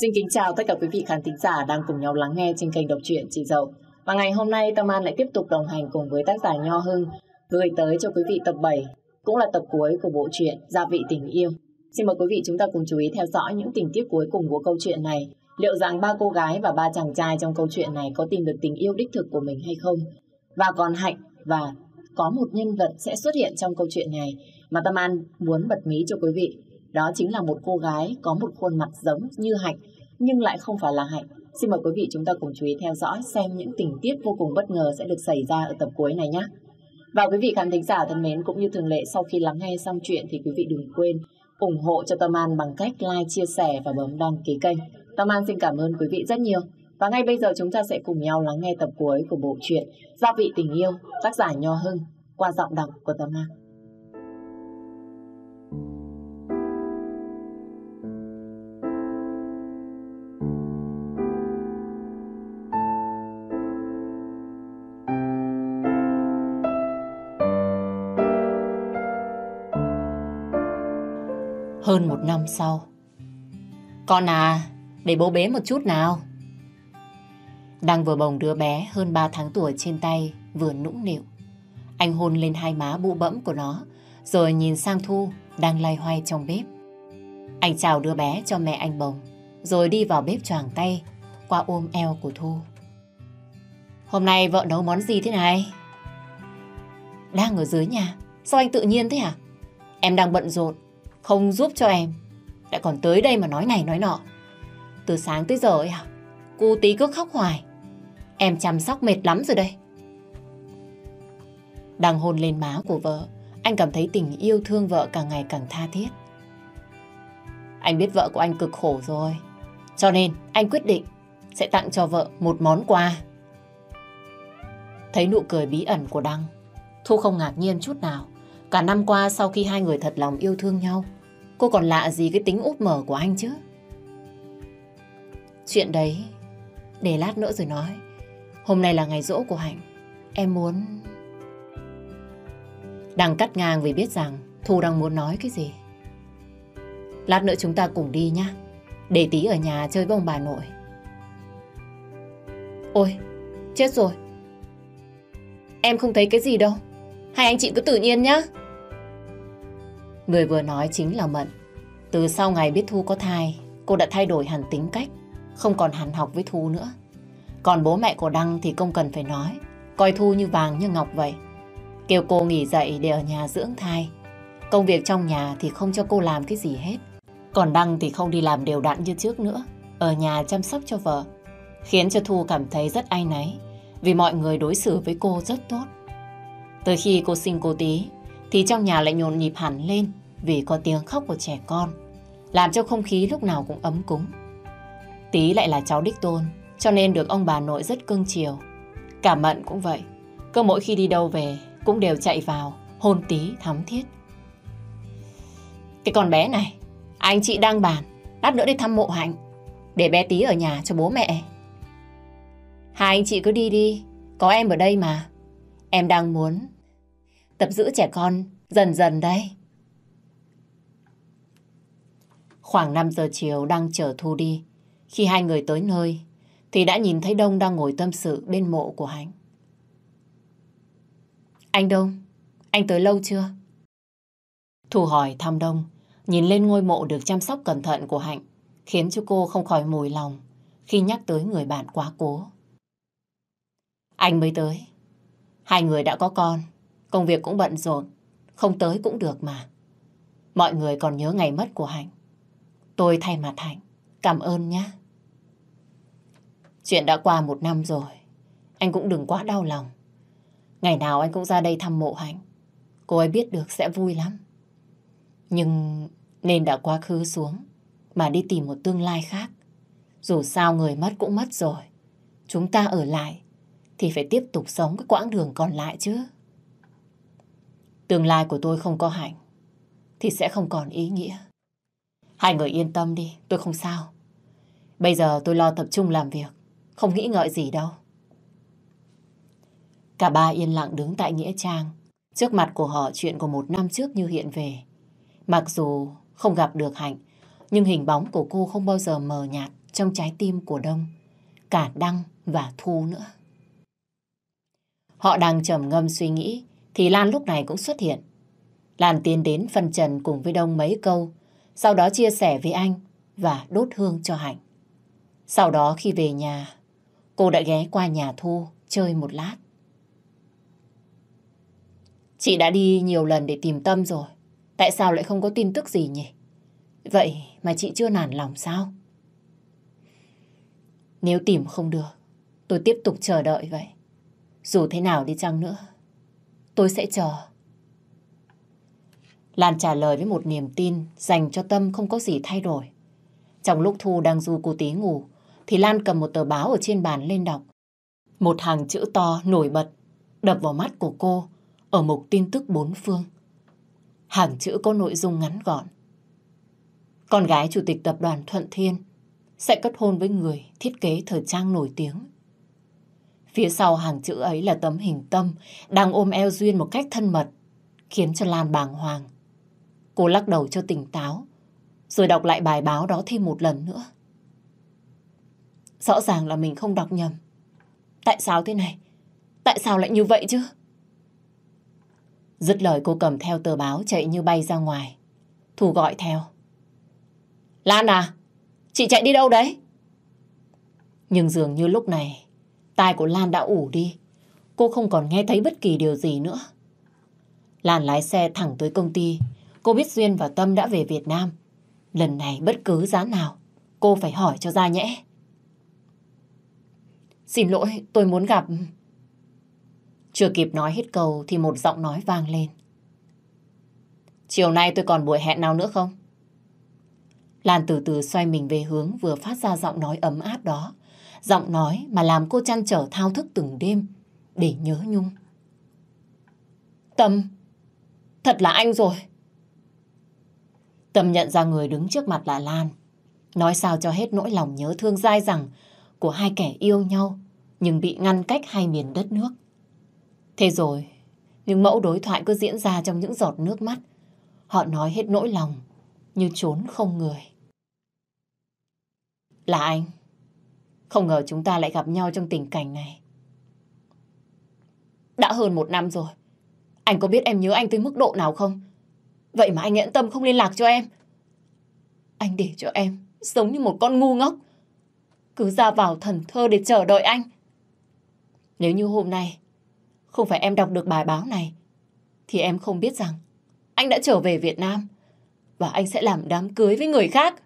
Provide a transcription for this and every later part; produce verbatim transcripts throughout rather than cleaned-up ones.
Xin kính chào tất cả quý vị khán thính giả đang cùng nhau lắng nghe trên kênh đọc truyện Chị Dậu. Và ngày hôm nay Tâm An lại tiếp tục đồng hành cùng với tác giả Nho Hưng gửi tới cho quý vị tập bảy, cũng là tập cuối của bộ truyện Gia vị tình yêu. Xin mời quý vị chúng ta cùng chú ý theo dõi những tình tiết cuối cùng của câu chuyện này. Liệu rằng ba cô gái và ba chàng trai trong câu chuyện này có tìm được tình yêu đích thực của mình hay không? Và còn Hạnh và có một nhân vật sẽ xuất hiện trong câu chuyện này mà Tâm An muốn bật mí cho quý vị. Đó chính là một cô gái có một khuôn mặt giống như Hạnh nhưng lại không phải là Hạnh. Xin mời quý vị chúng ta cùng chú ý theo dõi xem những tình tiết vô cùng bất ngờ sẽ được xảy ra ở tập cuối này nhé. Và quý vị khán thính giả thân mến, cũng như thường lệ, sau khi lắng nghe xong chuyện thì quý vị đừng quên ủng hộ cho Tâm An bằng cách like, chia sẻ và bấm đăng ký kênh. Tâm An xin cảm ơn quý vị rất nhiều. Và ngay bây giờ chúng ta sẽ cùng nhau lắng nghe tập cuối của bộ truyện Gia vị tình yêu, tác giả Nho Hưng qua giọng đọc của Tâm An. Hơn một năm sau. Con à, để bố bế một chút nào. Đang vừa bồng đứa bé hơn ba tháng tuổi trên tay, vừa nũng nịu. Anh hôn lên hai má bụ bẫm của nó, rồi nhìn sang Thu đang loay hoay trong bếp. Anh chào đứa bé cho mẹ anh bồng, rồi đi vào bếp choàng tay qua ôm eo của Thu. Hôm nay vợ nấu món gì thế này? Đang ở dưới nhà. Sao anh tự nhiên thế hả? Em đang bận rộn, không giúp cho em, lại còn tới đây mà nói này nói nọ. Từ sáng tới giờ ấy à? Cô tí cứ khóc hoài. Em chăm sóc mệt lắm rồi đây. Đang hôn lên má của vợ, anh cảm thấy tình yêu thương vợ càng ngày càng tha thiết. Anh biết vợ của anh cực khổ rồi, cho nên anh quyết định sẽ tặng cho vợ một món quà. Thấy nụ cười bí ẩn của Đăng, Thu không ngạc nhiên chút nào. Cả năm qua sau khi hai người thật lòng yêu thương nhau, cô còn lạ gì cái tính úp mở của anh chứ. Chuyện đấy để lát nữa rồi nói. Hôm nay là ngày giỗ của Hạnh. Em muốn... Đăng cắt ngang vì biết rằng Thu đang muốn nói cái gì. Lát nữa chúng ta cùng đi nhá. Để tí ở nhà chơi với ông bà nội. Ôi, chết rồi. Em không thấy cái gì đâu. Hai anh chị cứ tự nhiên nhá. Người vừa nói chính là Mận. Từ sau ngày biết Thu có thai, cô đã thay đổi hẳn tính cách, không còn hằn học với Thu nữa. Còn bố mẹ của Đăng thì không cần phải nói, coi Thu như vàng như ngọc vậy. Kêu cô nghỉ dậy để ở nhà dưỡng thai. Công việc trong nhà thì không cho cô làm cái gì hết. Còn Đăng thì không đi làm đều đặn như trước nữa, ở nhà chăm sóc cho vợ, khiến cho Thu cảm thấy rất áy náy, vì mọi người đối xử với cô rất tốt. Từ khi cô sinh cô Tí thì trong nhà lại nhộn nhịp hẳn lên vì có tiếng khóc của trẻ con, làm cho không khí lúc nào cũng ấm cúng. Tí lại là cháu đích tôn, cho nên được ông bà nội rất cưng chiều. Cả Mận cũng vậy, cứ mỗi khi đi đâu về cũng đều chạy vào hôn Tí thắm thiết. Cái con bé này, anh chị đang bàn lát nữa đi thăm mộ Hạnh, để bé Tí ở nhà cho bố mẹ. Hai anh chị cứ đi đi, có em ở đây mà. Em đang muốn tập giữ trẻ con dần dần đây. Khoảng năm giờ chiều đang chở Thu đi. Khi hai người tới nơi thì đã nhìn thấy Đông đang ngồi tâm sự bên mộ của Hạnh. Anh Đông, anh tới lâu chưa? Thu hỏi thăm Đông, nhìn lên ngôi mộ được chăm sóc cẩn thận của Hạnh, khiến cho cô không khỏi mùi lòng khi nhắc tới người bạn quá cố. Anh mới tới. Hai người đã có con, công việc cũng bận rộn, không tới cũng được mà. Mọi người còn nhớ ngày mất của Hạnh. Tôi thay mặt Hạnh cảm ơn nhé. Chuyện đã qua một năm rồi, anh cũng đừng quá đau lòng. Ngày nào anh cũng ra đây thăm mộ Hạnh, cô ấy biết được sẽ vui lắm. Nhưng nên đã quá khứ xuống mà đi tìm một tương lai khác. Dù sao người mất cũng mất rồi, chúng ta ở lại thì phải tiếp tục sống cái quãng đường còn lại chứ. Tương lai của tôi không có Hạnh thì sẽ không còn ý nghĩa. Hai người yên tâm đi, tôi không sao. Bây giờ tôi lo tập trung làm việc, không nghĩ ngợi gì đâu. Cả ba yên lặng đứng tại nghĩa trang. Trước mặt của họ chuyện của một năm trước như hiện về. Mặc dù không gặp được Hạnh, nhưng hình bóng của cô không bao giờ mờ nhạt trong trái tim của Đông, cả Đăng và Thu nữa. Họ đang trầm ngâm suy nghĩ thì Lan lúc này cũng xuất hiện. Lan tiến đến phân trần cùng với Đông mấy câu, sau đó chia sẻ với anh và đốt hương cho Hạnh. Sau đó khi về nhà, cô đã ghé qua nhà Thu chơi một lát. Chị đã đi nhiều lần để tìm Tâm rồi, tại sao lại không có tin tức gì nhỉ? Vậy mà chị chưa nản lòng sao? Nếu tìm không được, tôi tiếp tục chờ đợi vậy. Dù thế nào đi chăng nữa, tôi sẽ chờ. Lan trả lời với một niềm tin dành cho Tâm không có gì thay đổi. Trong lúc Thu đang ru cô tí ngủ, thì Lan cầm một tờ báo ở trên bàn lên đọc. Một hàng chữ to nổi bật đập vào mắt của cô ở mục tin tức bốn phương. Hàng chữ có nội dung ngắn gọn. Con gái chủ tịch tập đoàn Thuận Thiên sẽ kết hôn với người thiết kế thời trang nổi tiếng. Phía sau hàng chữ ấy là tấm hình Tâm đang ôm eo Duyên một cách thân mật, khiến cho Lan bàng hoàng. Cô lắc đầu cho tỉnh táo, rồi đọc lại bài báo đó thêm một lần nữa. Rõ ràng là mình không đọc nhầm. Tại sao thế này? Tại sao lại như vậy chứ? Dứt lời cô cầm theo tờ báo chạy như bay ra ngoài. Thu gọi theo. Lan à, chị chạy đi đâu đấy? Nhưng dường như lúc này tai của Lan đã ủ đi. Cô không còn nghe thấy bất kỳ điều gì nữa. Lan lái xe thẳng tới công ty. Cô biết Duyên và Tâm đã về Việt Nam. Lần này bất cứ giá nào cô phải hỏi cho ra nhẽ. Xin lỗi, tôi muốn gặp... Chưa kịp nói hết câu thì một giọng nói vang lên. Chiều nay tôi còn buổi hẹn nào nữa không? Lan từ từ xoay mình về hướng vừa phát ra giọng nói ấm áp đó. Giọng nói mà làm cô trăn trở thao thức từng đêm để nhớ nhung. Tâm, thật là anh rồi. Tâm nhận ra người đứng trước mặt là Lan. Nói sao cho hết nỗi lòng nhớ thương dai dẳng của hai kẻ yêu nhau nhưng bị ngăn cách hai miền đất nước. Thế rồi, những mẫu đối thoại cứ diễn ra trong những giọt nước mắt. Họ nói hết nỗi lòng như trốn không người. Là anh. Không ngờ chúng ta lại gặp nhau trong tình cảnh này. Đã hơn một năm rồi. Anh có biết em nhớ anh tới mức độ nào không? Vậy mà anh nhẫn tâm không liên lạc cho em. Anh để cho em giống như một con ngu ngốc, cứ ra vào thần thơ để chờ đợi anh. Nếu như hôm nay không phải em đọc được bài báo này, thì em không biết rằng anh đã trở về Việt Nam và anh sẽ làm đám cưới với người khác.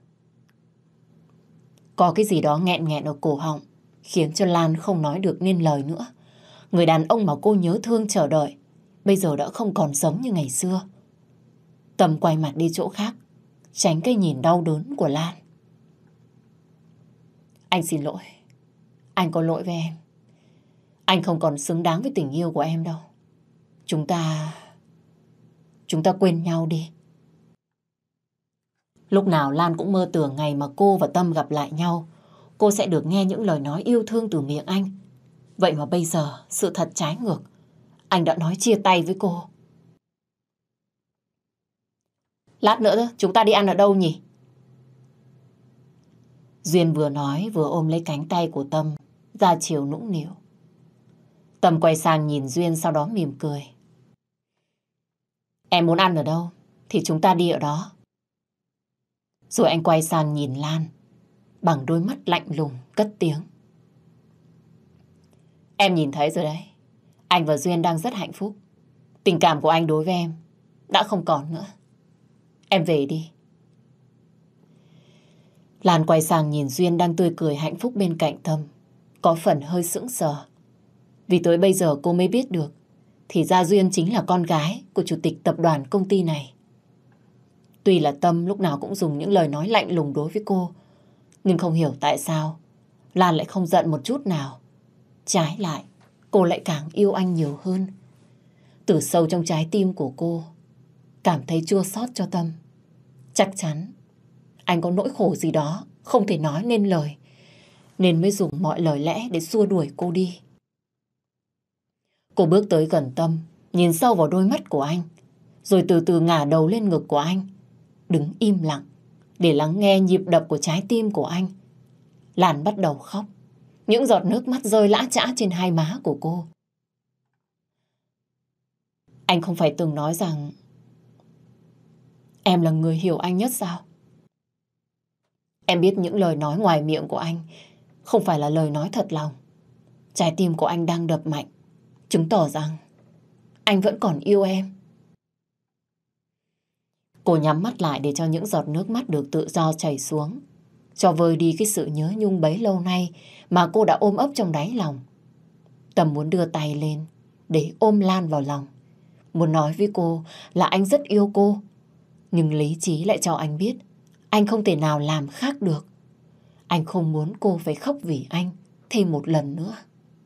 Có cái gì đó nghẹn nghẹn ở cổ họng, khiến cho Lan không nói được nên lời nữa. Người đàn ông mà cô nhớ thương chờ đợi bây giờ đã không còn giống như ngày xưa. Tâm quay mặt đi chỗ khác, tránh cái nhìn đau đớn của Lan. Anh xin lỗi. Anh có lỗi với em. Anh không còn xứng đáng với tình yêu của em đâu. Chúng ta... Chúng ta quên nhau đi. Lúc nào Lan cũng mơ tưởng ngày mà cô và Tâm gặp lại nhau, cô sẽ được nghe những lời nói yêu thương từ miệng anh. Vậy mà bây giờ, sự thật trái ngược. Anh đã nói chia tay với cô. Lát nữa chúng ta đi ăn ở đâu nhỉ? Duyên vừa nói vừa ôm lấy cánh tay của Tâm, ra chiều nũng nịu. Tâm quay sang nhìn Duyên sau đó mỉm cười. Em muốn ăn ở đâu thì chúng ta đi ở đó. Rồi anh quay sang nhìn Lan bằng đôi mắt lạnh lùng cất tiếng. Em nhìn thấy rồi đấy. Anh và Duyên đang rất hạnh phúc. Tình cảm của anh đối với em đã không còn nữa. Em về đi. Lan quay sang nhìn Duyên đang tươi cười hạnh phúc bên cạnh Tâm, có phần hơi sững sờ. Vì tới bây giờ cô mới biết được thì ra Duyên chính là con gái của chủ tịch tập đoàn công ty này. Tuy là Tâm lúc nào cũng dùng những lời nói lạnh lùng đối với cô, nhưng không hiểu tại sao Lan lại không giận một chút nào. Trái lại, cô lại càng yêu anh nhiều hơn. Từ sâu trong trái tim của cô cảm thấy chua xót cho Tâm. Chắc chắn anh có nỗi khổ gì đó không thể nói nên lời, nên mới dùng mọi lời lẽ để xua đuổi cô đi. Cô bước tới gần Tâm, nhìn sâu vào đôi mắt của anh, rồi từ từ ngả đầu lên ngực của anh, đứng im lặng để lắng nghe nhịp đập của trái tim của anh. Lan bắt đầu khóc. Những giọt nước mắt rơi lã chã trên hai má của cô. Anh không phải từng nói rằng em là người hiểu anh nhất sao? Em biết những lời nói ngoài miệng của anh không phải là lời nói thật lòng. Trái tim của anh đang đập mạnh, chứng tỏ rằng anh vẫn còn yêu em. Cô nhắm mắt lại để cho những giọt nước mắt được tự do chảy xuống, cho vơi đi cái sự nhớ nhung bấy lâu nay mà cô đã ôm ấp trong đáy lòng. Tâm muốn đưa tay lên để ôm Lan vào lòng, muốn nói với cô là anh rất yêu cô. Nhưng lý trí lại cho anh biết anh không thể nào làm khác được. Anh không muốn cô phải khóc vì anh thêm một lần nữa.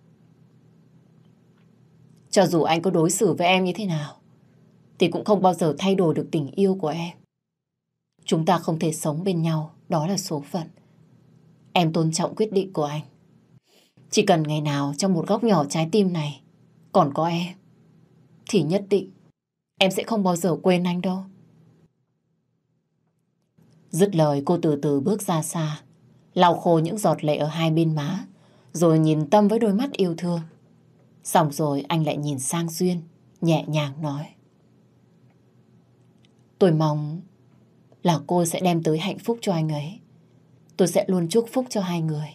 Cho dù anh có đối xử với em như thế nào thì cũng không bao giờ thay đổi được tình yêu của em. Chúng ta không thể sống bên nhau, đó là số phận. Em tôn trọng quyết định của anh. Chỉ cần ngày nào trong một góc nhỏ trái tim này còn có em, thì nhất định em sẽ không bao giờ quên anh đâu. Dứt lời cô từ từ bước ra xa, lau khô những giọt lệ ở hai bên má, rồi nhìn Tâm với đôi mắt yêu thương. Xong rồi anh lại nhìn sang Duyên, nhẹ nhàng nói: Tôi mong là cô sẽ đem tới hạnh phúc cho anh ấy. Tôi sẽ luôn chúc phúc cho hai người.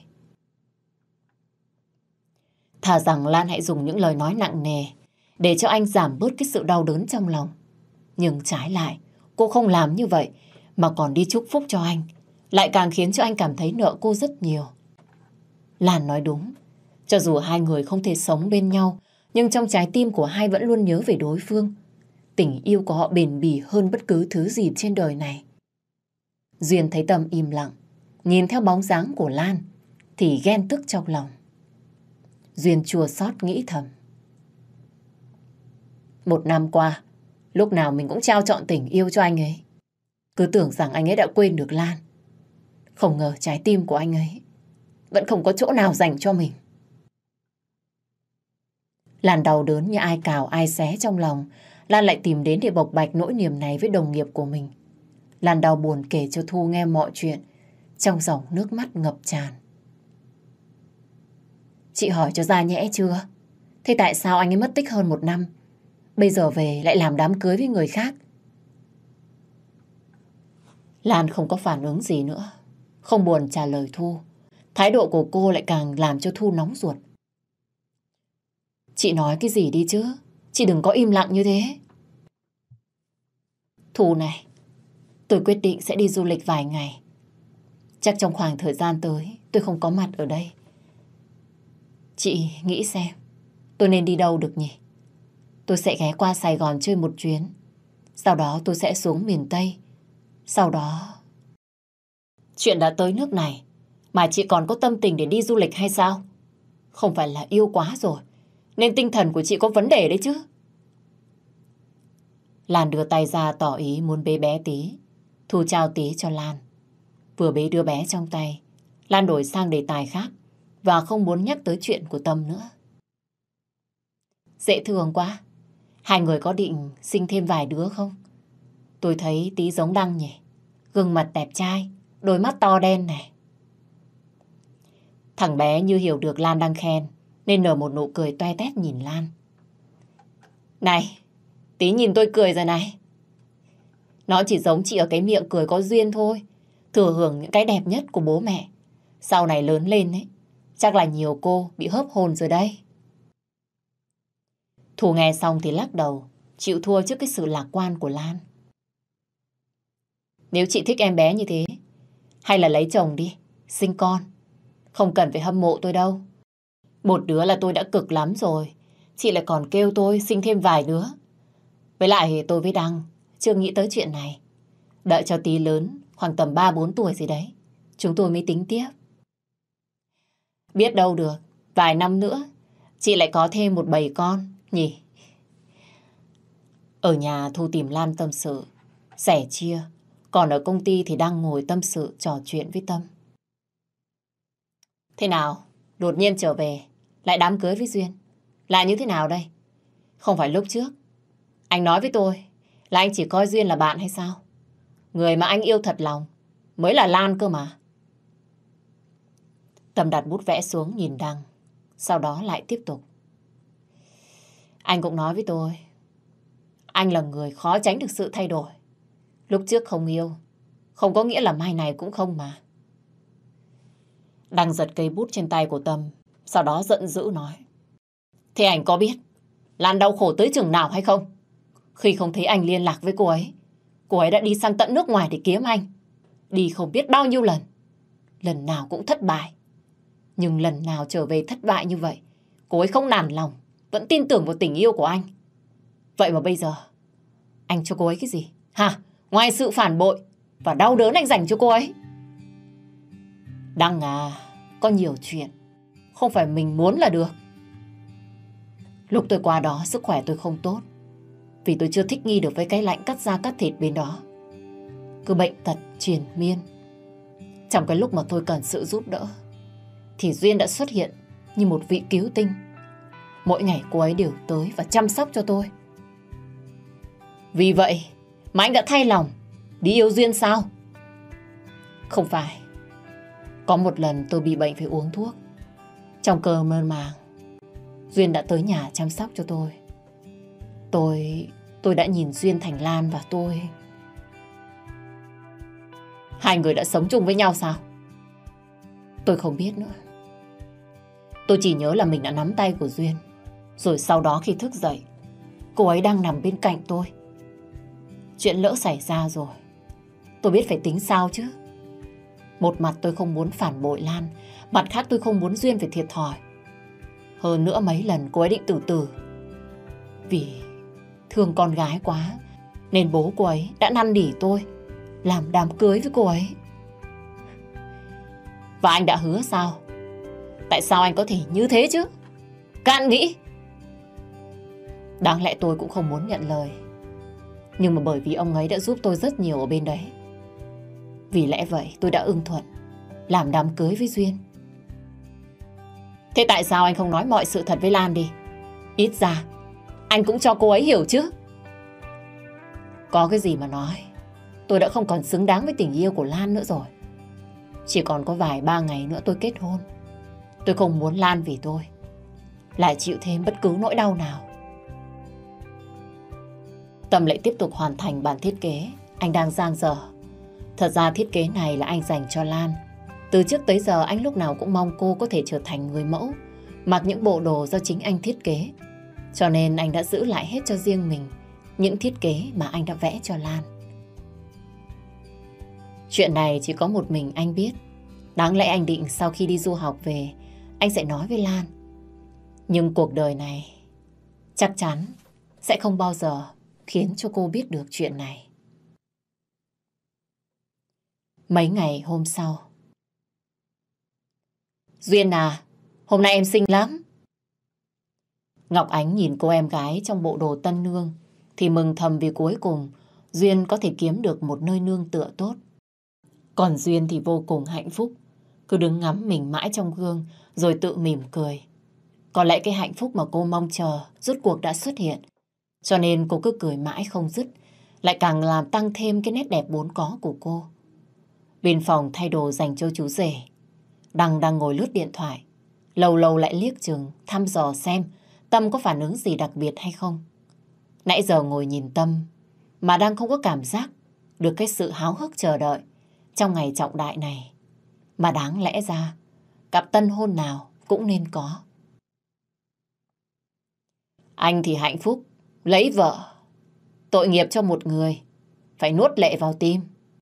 Thà rằng Lan hãy dùng những lời nói nặng nề để cho anh giảm bớt cái sự đau đớn trong lòng. Nhưng trái lại, cô không làm như vậy mà còn đi chúc phúc cho anh, lại càng khiến cho anh cảm thấy nợ cô rất nhiều. Lan nói đúng, cho dù hai người không thể sống bên nhau, nhưng trong trái tim của hai vẫn luôn nhớ về đối phương. Tình yêu của họ bền bỉ hơn bất cứ thứ gì trên đời này. Duyên thấy Tâm im lặng, nhìn theo bóng dáng của Lan thì ghen tức trong lòng. Duyên chua xót nghĩ thầm: Một năm qua, lúc nào mình cũng trao trọn tình yêu cho anh ấy. Cứ tưởng rằng anh ấy đã quên được Lan. Không ngờ trái tim của anh ấy vẫn không có chỗ nào dành cho mình. Lan đau đớn như ai cào ai xé trong lòng. Lan lại tìm đến để bộc bạch nỗi niềm này với đồng nghiệp của mình. Lan đau buồn kể cho Thu nghe mọi chuyện trong dòng nước mắt ngập tràn. Chị hỏi cho ra nhẽ chưa? Thế tại sao anh ấy mất tích hơn một năm, bây giờ về lại làm đám cưới với người khác? Lan không có phản ứng gì nữa, không buồn trả lời Thu. Thái độ của cô lại càng làm cho Thu nóng ruột. Chị nói cái gì đi chứ, chị đừng có im lặng như thế. Thu này, tôi quyết định sẽ đi du lịch vài ngày. Chắc trong khoảng thời gian tới tôi không có mặt ở đây. Chị nghĩ xem tôi nên đi đâu được nhỉ? Tôi sẽ ghé qua Sài Gòn chơi một chuyến, sau đó tôi sẽ xuống miền Tây. Sau đó... Chuyện đã tới nước này mà chị còn có tâm tình để đi du lịch hay sao? Không phải là yêu quá rồi nên tinh thần của chị có vấn đề đấy chứ. Lan đưa tay ra tỏ ý muốn bế bé Tí. Thu trao Tí cho Lan. Vừa bế đứa bé trong tay, Lan đổi sang đề tài khác và không muốn nhắc tới chuyện của Tâm nữa. Dễ thương quá. Hai người có định sinh thêm vài đứa không? Tôi thấy Tí giống Đăng nhỉ. Gương mặt đẹp trai, đôi mắt to đen này. Thằng bé như hiểu được Lan đang khen nên nở một nụ cười toe tét nhìn Lan. Này, Tí nhìn tôi cười rồi này. Nó chỉ giống chị ở cái miệng cười có duyên thôi, thừa hưởng những cái đẹp nhất của bố mẹ. Sau này lớn lên ấy, chắc là nhiều cô bị hớp hồn rồi đây. Thu nghe xong thì lắc đầu, chịu thua trước cái sự lạc quan của Lan. Nếu chị thích em bé như thế, hay là lấy chồng đi, sinh con. Không cần phải hâm mộ tôi đâu. Một đứa là tôi đã cực lắm rồi. Chị lại còn kêu tôi sinh thêm vài đứa. Với lại tôi với Đăng chưa nghĩ tới chuyện này. Đợi cho Tí lớn, khoảng tầm ba bốn tuổi gì đấy, chúng tôi mới tính tiếp. Biết đâu được, vài năm nữa chị lại có thêm một bầy con nhỉ. Ở nhà Thu tìm Lan tâm sự, sẻ chia. Còn ở công ty thì đang ngồi tâm sự trò chuyện với Tâm. Thế nào? Đột nhiên trở về, lại đám cưới với Duyên. Là như thế nào đây? Không phải lúc trước anh nói với tôi là anh chỉ coi Duyên là bạn hay sao? Người mà anh yêu thật lòng mới là Lan cơ mà. Tâm đặt bút vẽ xuống nhìn Đăng, sau đó lại tiếp tục. Anh cũng nói với tôi, anh là người khó tránh được sự thay đổi. Lúc trước không yêu, không có nghĩa là mai này cũng không mà. Đăng giật cây bút trên tay của Tâm, sau đó giận dữ nói. Thế anh có biết Lan đau khổ tới chừng nào hay không? Khi không thấy anh liên lạc với cô ấy, cô ấy đã đi sang tận nước ngoài để kiếm anh. Đi không biết bao nhiêu lần. Lần nào cũng thất bại. Nhưng lần nào trở về thất bại như vậy, cô ấy không nản lòng, vẫn tin tưởng vào tình yêu của anh. Vậy mà bây giờ, anh cho cô ấy cái gì? Hả? Ngoài sự phản bội và đau đớn anh dành cho cô ấy. Đăng à, có nhiều chuyện không phải mình muốn là được. Lúc tôi qua đó sức khỏe tôi không tốt, vì tôi chưa thích nghi được với cái lạnh cắt da cắt thịt bên đó. Cứ bệnh tật triền miên. Trong cái lúc mà tôi cần sự giúp đỡ, thì Duyên đã xuất hiện như một vị cứu tinh. Mỗi ngày cô ấy đều tới và chăm sóc cho tôi. Vì vậy mà anh đã thay lòng đi yêu Duyên sao? Không phải. Có một lần tôi bị bệnh phải uống thuốc. Trong cơn mơ màng, Duyên đã tới nhà chăm sóc cho tôi. Tôi... tôi đã nhìn Duyên thành Lan và tôi... Hai người đã sống chung với nhau sao? Tôi không biết nữa. Tôi chỉ nhớ là mình đã nắm tay của Duyên. Rồi sau đó khi thức dậy, cô ấy đang nằm bên cạnh tôi. Chuyện lỡ xảy ra rồi, tôi biết phải tính sao chứ. Một mặt tôi không muốn phản bội Lan, mặt khác tôi không muốn Duyên phải thiệt thòi. Hơn nữa mấy lần cô ấy định tự tử. Vì thương con gái quá, nên bố cô ấy đã năn nỉ tôi làm đám cưới với cô ấy. Và anh đã hứa sao? Tại sao anh có thể như thế chứ? Cạn nghĩ. Đáng lẽ tôi cũng không muốn nhận lời, nhưng mà bởi vì ông ấy đã giúp tôi rất nhiều ở bên đấy. Vì lẽ vậy tôi đã ưng thuận làm đám cưới với Duyên. Thế tại sao anh không nói mọi sự thật với Lan đi? Ít ra anh cũng cho cô ấy hiểu chứ. Có cái gì mà nói. Tôi đã không còn xứng đáng với tình yêu của Lan nữa rồi. Chỉ còn có vài ba ngày nữa tôi kết hôn. Tôi không muốn Lan vì tôi lại chịu thêm bất cứ nỗi đau nào. Tâm lại tiếp tục hoàn thành bản thiết kế anh đang dang dở. Thật ra thiết kế này là anh dành cho Lan. Từ trước tới giờ anh lúc nào cũng mong cô có thể trở thành người mẫu, mặc những bộ đồ do chính anh thiết kế. Cho nên anh đã giữ lại hết cho riêng mình những thiết kế mà anh đã vẽ cho Lan. Chuyện này chỉ có một mình anh biết. Đáng lẽ anh định sau khi đi du học về, anh sẽ nói với Lan. Nhưng cuộc đời này chắc chắn sẽ không bao giờ khiến cho cô biết được chuyện này. Mấy ngày hôm sau. Duyên à, hôm nay em xinh lắm. Ngọc Ánh nhìn cô em gái trong bộ đồ tân nương thì mừng thầm vì cuối cùng Duyên có thể kiếm được một nơi nương tựa tốt. Còn Duyên thì vô cùng hạnh phúc, cứ đứng ngắm mình mãi trong gương rồi tự mỉm cười. Có lẽ cái hạnh phúc mà cô mong chờ rốt cuộc đã xuất hiện, cho nên cô cứ cười mãi không dứt, lại càng làm tăng thêm cái nét đẹp vốn có của cô. Bên phòng thay đồ dành cho chú rể, Đăng đang ngồi lướt điện thoại, lâu lâu lại liếc chừng thăm dò xem Tâm có phản ứng gì đặc biệt hay không. Nãy giờ ngồi nhìn Tâm mà đang không có cảm giác được cái sự háo hức chờ đợi trong ngày trọng đại này, mà đáng lẽ ra cặp tân hôn nào cũng nên có. Anh thì hạnh phúc lấy vợ, tội nghiệp cho một người phải nuốt lệ vào tim.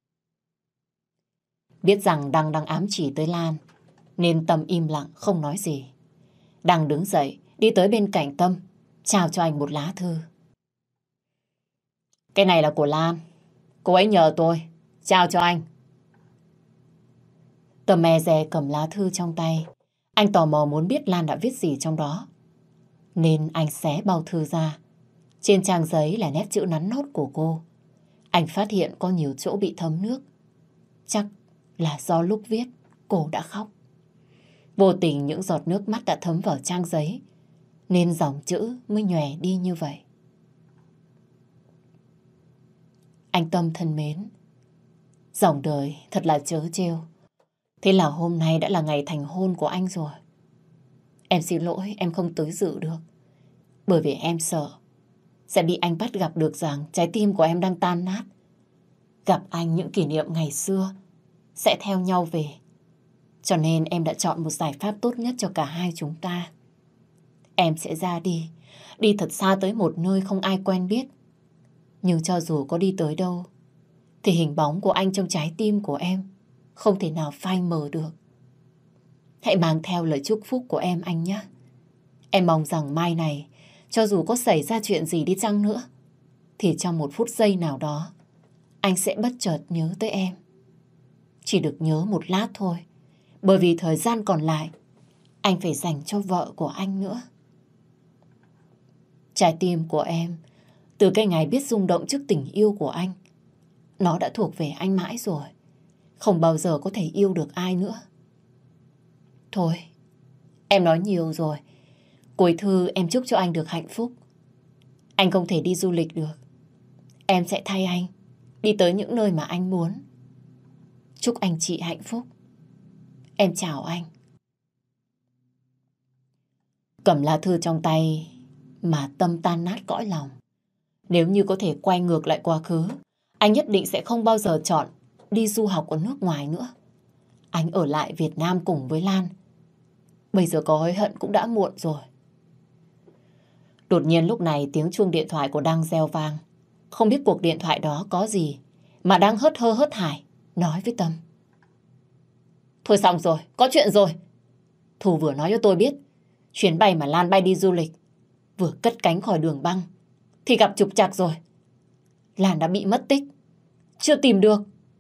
Biết rằng Đăng đang ám chỉ tới Lan nên Tâm im lặng không nói gì. Đăng đứng dậy đi tới bên cạnh Tâm, trao cho anh một lá thư. Cái này là của Lan, cô ấy nhờ tôi trao cho anh. Tâm e dè cầm lá thư trong tay. Anh tò mò muốn biết Lan đã viết gì trong đó, nên anh xé bao thư ra. Trên trang giấy là nét chữ nắn nót của cô. Anh phát hiện có nhiều chỗ bị thấm nước. Chắc là do lúc viết cô đã khóc. Vô tình những giọt nước mắt đã thấm vào trang giấy, nên dòng chữ mới nhòe đi như vậy. Anh Tâm thân mến, dòng đời thật là trớ trêu. Thế là hôm nay đã là ngày thành hôn của anh rồi. Em xin lỗi em không tới dự được. Bởi vì em sợ sẽ bị anh bắt gặp được rằng trái tim của em đang tan nát. Gặp anh những kỷ niệm ngày xưa sẽ theo nhau về. Cho nên em đã chọn một giải pháp tốt nhất cho cả hai chúng ta. Em sẽ ra đi, đi thật xa tới một nơi không ai quen biết. Nhưng cho dù có đi tới đâu, thì hình bóng của anh trong trái tim của em không thể nào phai mờ được. Hãy mang theo lời chúc phúc của em anh nhé. Em mong rằng mai này, cho dù có xảy ra chuyện gì đi chăng nữa, thì trong một phút giây nào đó, anh sẽ bất chợt nhớ tới em. Chỉ được nhớ một lát thôi, bởi vì thời gian còn lại, anh phải dành cho vợ của anh nữa. Trái tim của em, từ cái ngày biết rung động trước tình yêu của anh, nó đã thuộc về anh mãi rồi. Không bao giờ có thể yêu được ai nữa. Thôi, em nói nhiều rồi. Cuối thư em chúc cho anh được hạnh phúc. Anh không thể đi du lịch được. Em sẽ thay anh đi tới những nơi mà anh muốn. Chúc anh chị hạnh phúc. Em chào anh. Cầm lá thư trong tay mà tâm tan nát cõi lòng. Nếu như có thể quay ngược lại quá khứ, anh nhất định sẽ không bao giờ chọn đi du học ở nước ngoài nữa. Anh ở lại Việt Nam cùng với Lan. Bây giờ có hối hận cũng đã muộn rồi. Đột nhiên lúc này tiếng chuông điện thoại của Đăng reo vang. Không biết cuộc điện thoại đó có gì mà đang hớt hơ hớt hải nói với Tâm. Thôi xong rồi, có chuyện rồi. Thù vừa nói cho tôi biết chuyến bay mà Lan bay đi du lịch vừa cất cánh khỏi đường băng thì gặp trục trặc rồi. Lan đã bị mất tích, chưa tìm được.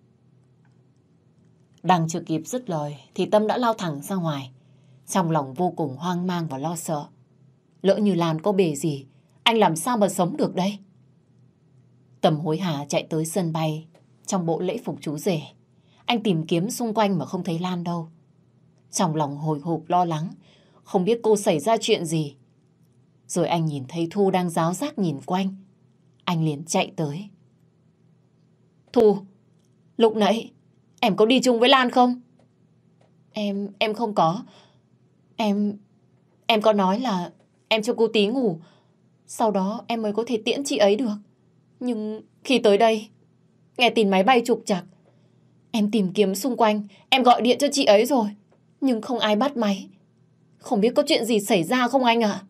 Đăng chưa kịp dứt lời thì Tâm đã lao thẳng ra ngoài, trong lòng vô cùng hoang mang và lo sợ. Lỡ như Lan có bề gì, anh làm sao mà sống được đây? Tâm hối hả chạy tới sân bay trong bộ lễ phục chú rể. Anh tìm kiếm xung quanh mà không thấy Lan đâu. Trong lòng hồi hộp lo lắng, không biết cô xảy ra chuyện gì. Rồi anh nhìn thấy Thu đang ráo rác nhìn quanh. Anh liền chạy tới. Thu, lúc nãy em có đi chung với Lan không? Em, em không có. Em, em có nói là em cho cô tí ngủ. Sau đó em mới có thể tiễn chị ấy được. Nhưng khi tới đây, nghe tin máy bay trục trặc. Em tìm kiếm xung quanh, em gọi điện cho chị ấy rồi. Nhưng không ai bắt máy. Không biết có chuyện gì xảy ra không anh ạ?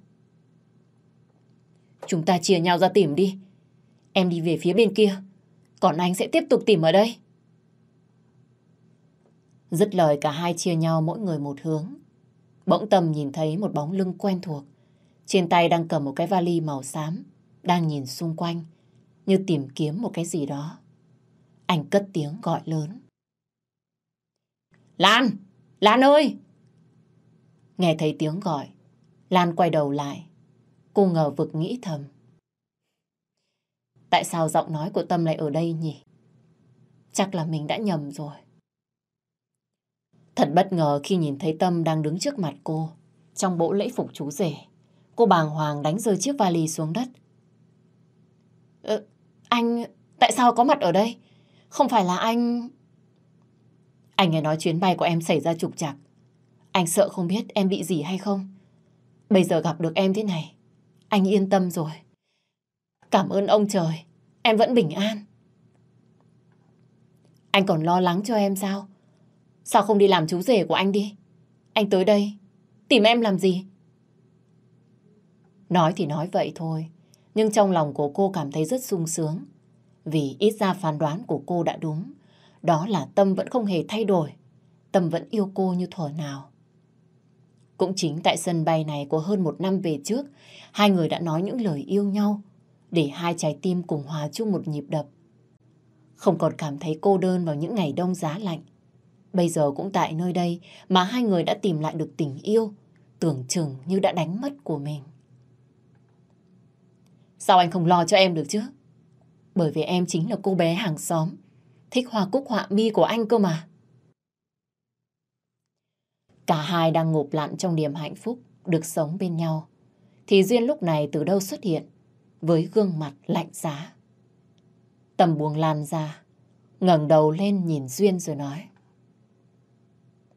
Chúng ta chia nhau ra tìm đi. Em đi về phía bên kia, còn anh sẽ tiếp tục tìm ở đây. Dứt lời cả hai chia nhau mỗi người một hướng. Bỗng Tâm nhìn thấy một bóng lưng quen thuộc. Trên tay đang cầm một cái vali màu xám, đang nhìn xung quanh như tìm kiếm một cái gì đó. Anh cất tiếng gọi lớn. Lan! Lan ơi! Nghe thấy tiếng gọi, Lan quay đầu lại. Cô ngờ vực nghĩ thầm. Tại sao giọng nói của Tâm lại ở đây nhỉ? Chắc là mình đã nhầm rồi. Thật bất ngờ khi nhìn thấy Tâm đang đứng trước mặt cô, trong bộ lễ phục chú rể. Cô bàng hoàng đánh rơi chiếc vali xuống đất. Ờ, anh... Tại sao có mặt ở đây? Không phải là anh... Anh nghe nói chuyến bay của em xảy ra trục trặc. Anh sợ không biết em bị gì hay không. Bây giờ gặp được em thế này, anh yên tâm rồi. Cảm ơn ông trời, em vẫn bình an. Anh còn lo lắng cho em sao? Sao không đi làm chú rể của anh đi? Anh tới đây, tìm em làm gì? Nói thì nói vậy thôi, nhưng trong lòng của cô cảm thấy rất sung sướng. Vì ít ra phán đoán của cô đã đúng. Đó là Tâm vẫn không hề thay đổi. Tâm vẫn yêu cô như thuở nào. Cũng chính tại sân bay này của hơn một năm về trước, hai người đã nói những lời yêu nhau, để hai trái tim cùng hòa chung một nhịp đập. Không còn cảm thấy cô đơn vào những ngày đông giá lạnh. Bây giờ cũng tại nơi đây mà hai người đã tìm lại được tình yêu, tưởng chừng như đã đánh mất của mình. Sao anh không lo cho em được chứ? Bởi vì em chính là cô bé hàng xóm, thích hoa cúc họa mi của anh cơ mà. Cả hai đang ngụp lặn trong niềm hạnh phúc được sống bên nhau. Thì Duyên lúc này từ đâu xuất hiện với gương mặt lạnh giá. Tâm buông Lan ra, ngẩng đầu lên nhìn Duyên rồi nói.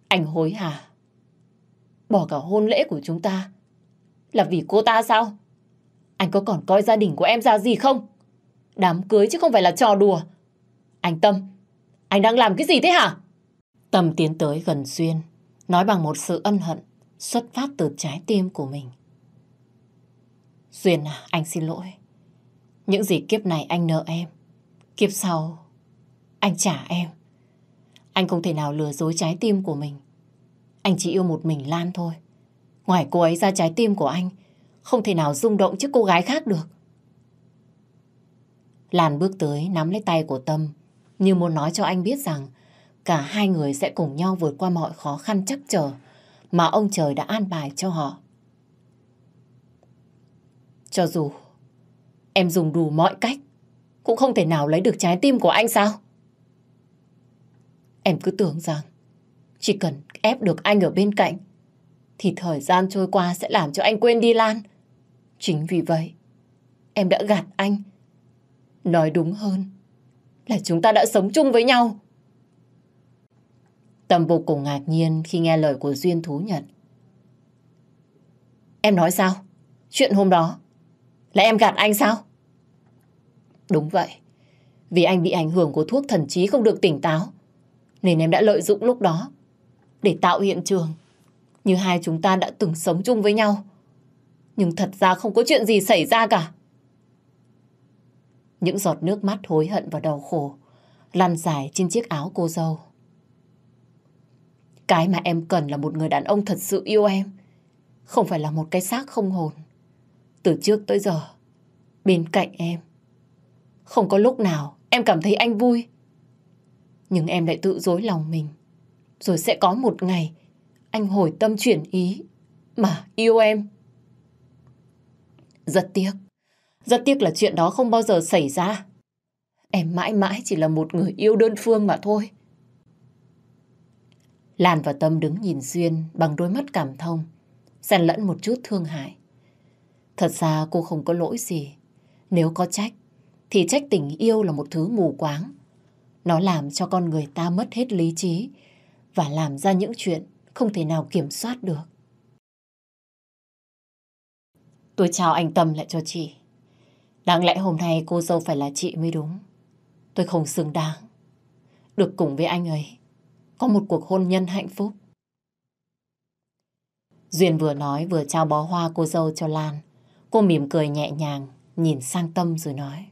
Anh hối hả? Bỏ cả hôn lễ của chúng ta là vì cô ta sao? Anh có còn coi gia đình của em ra gì không? Đám cưới chứ không phải là trò đùa. Anh Tâm, anh đang làm cái gì thế hả? Tâm tiến tới gần Duyên, nói bằng một sự ân hận xuất phát từ trái tim của mình. Duyên à, anh xin lỗi. Những gì kiếp này anh nợ em, kiếp sau anh trả em. Anh không thể nào lừa dối trái tim của mình. Anh chỉ yêu một mình Lan thôi. Ngoài cô ấy ra, trái tim của anh không thể nào rung động trước cô gái khác được. Lan bước tới nắm lấy tay của Tâm, như muốn nói cho anh biết rằng cả hai người sẽ cùng nhau vượt qua mọi khó khăn trắc trở mà ông trời đã an bài cho họ. Cho dù em dùng đủ mọi cách, cũng không thể nào lấy được trái tim của anh sao? Em cứ tưởng rằng chỉ cần ép được anh ở bên cạnh thì thời gian trôi qua sẽ làm cho anh quên đi Lan. Chính vì vậy, em đã gạt anh. Nói đúng hơn là chúng ta đã sống chung với nhau. Tâm vô cùng ngạc nhiên khi nghe lời của Duyên thú nhận. Em nói sao? Chuyện hôm đó là em gạt anh sao? Đúng vậy. Vì anh bị ảnh hưởng của thuốc thần trí không được tỉnh táo, nên em đã lợi dụng lúc đó để tạo hiện trường như hai chúng ta đã từng sống chung với nhau. Nhưng thật ra không có chuyện gì xảy ra cả. Những giọt nước mắt hối hận và đau khổ lăn dài trên chiếc áo cô dâu. Cái mà em cần là một người đàn ông thật sự yêu em, không phải là một cái xác không hồn. Từ trước tới giờ, bên cạnh em, không có lúc nào em cảm thấy anh vui. Nhưng em lại tự dối lòng mình. Rồi sẽ có một ngày anh hồi tâm chuyển ý mà yêu em. Rất tiếc. Rất tiếc là chuyện đó không bao giờ xảy ra. Em mãi mãi chỉ là một người yêu đơn phương mà thôi. Lan và Tâm đứng nhìn Duyên bằng đôi mắt cảm thông, xen lẫn một chút thương hại. Thật ra cô không có lỗi gì. Nếu có trách, thì trách tình yêu là một thứ mù quáng. Nó làm cho con người ta mất hết lý trí và làm ra những chuyện không thể nào kiểm soát được. Tôi chào anh Tâm lại cho chị. Đáng lẽ hôm nay cô dâu phải là chị mới đúng. Tôi không xứng đáng được cùng với anh ấy có một cuộc hôn nhân hạnh phúc. Duyên vừa nói vừa trao bó hoa cô dâu cho Lan. Cô mỉm cười nhẹ nhàng, nhìn sang Tâm rồi nói.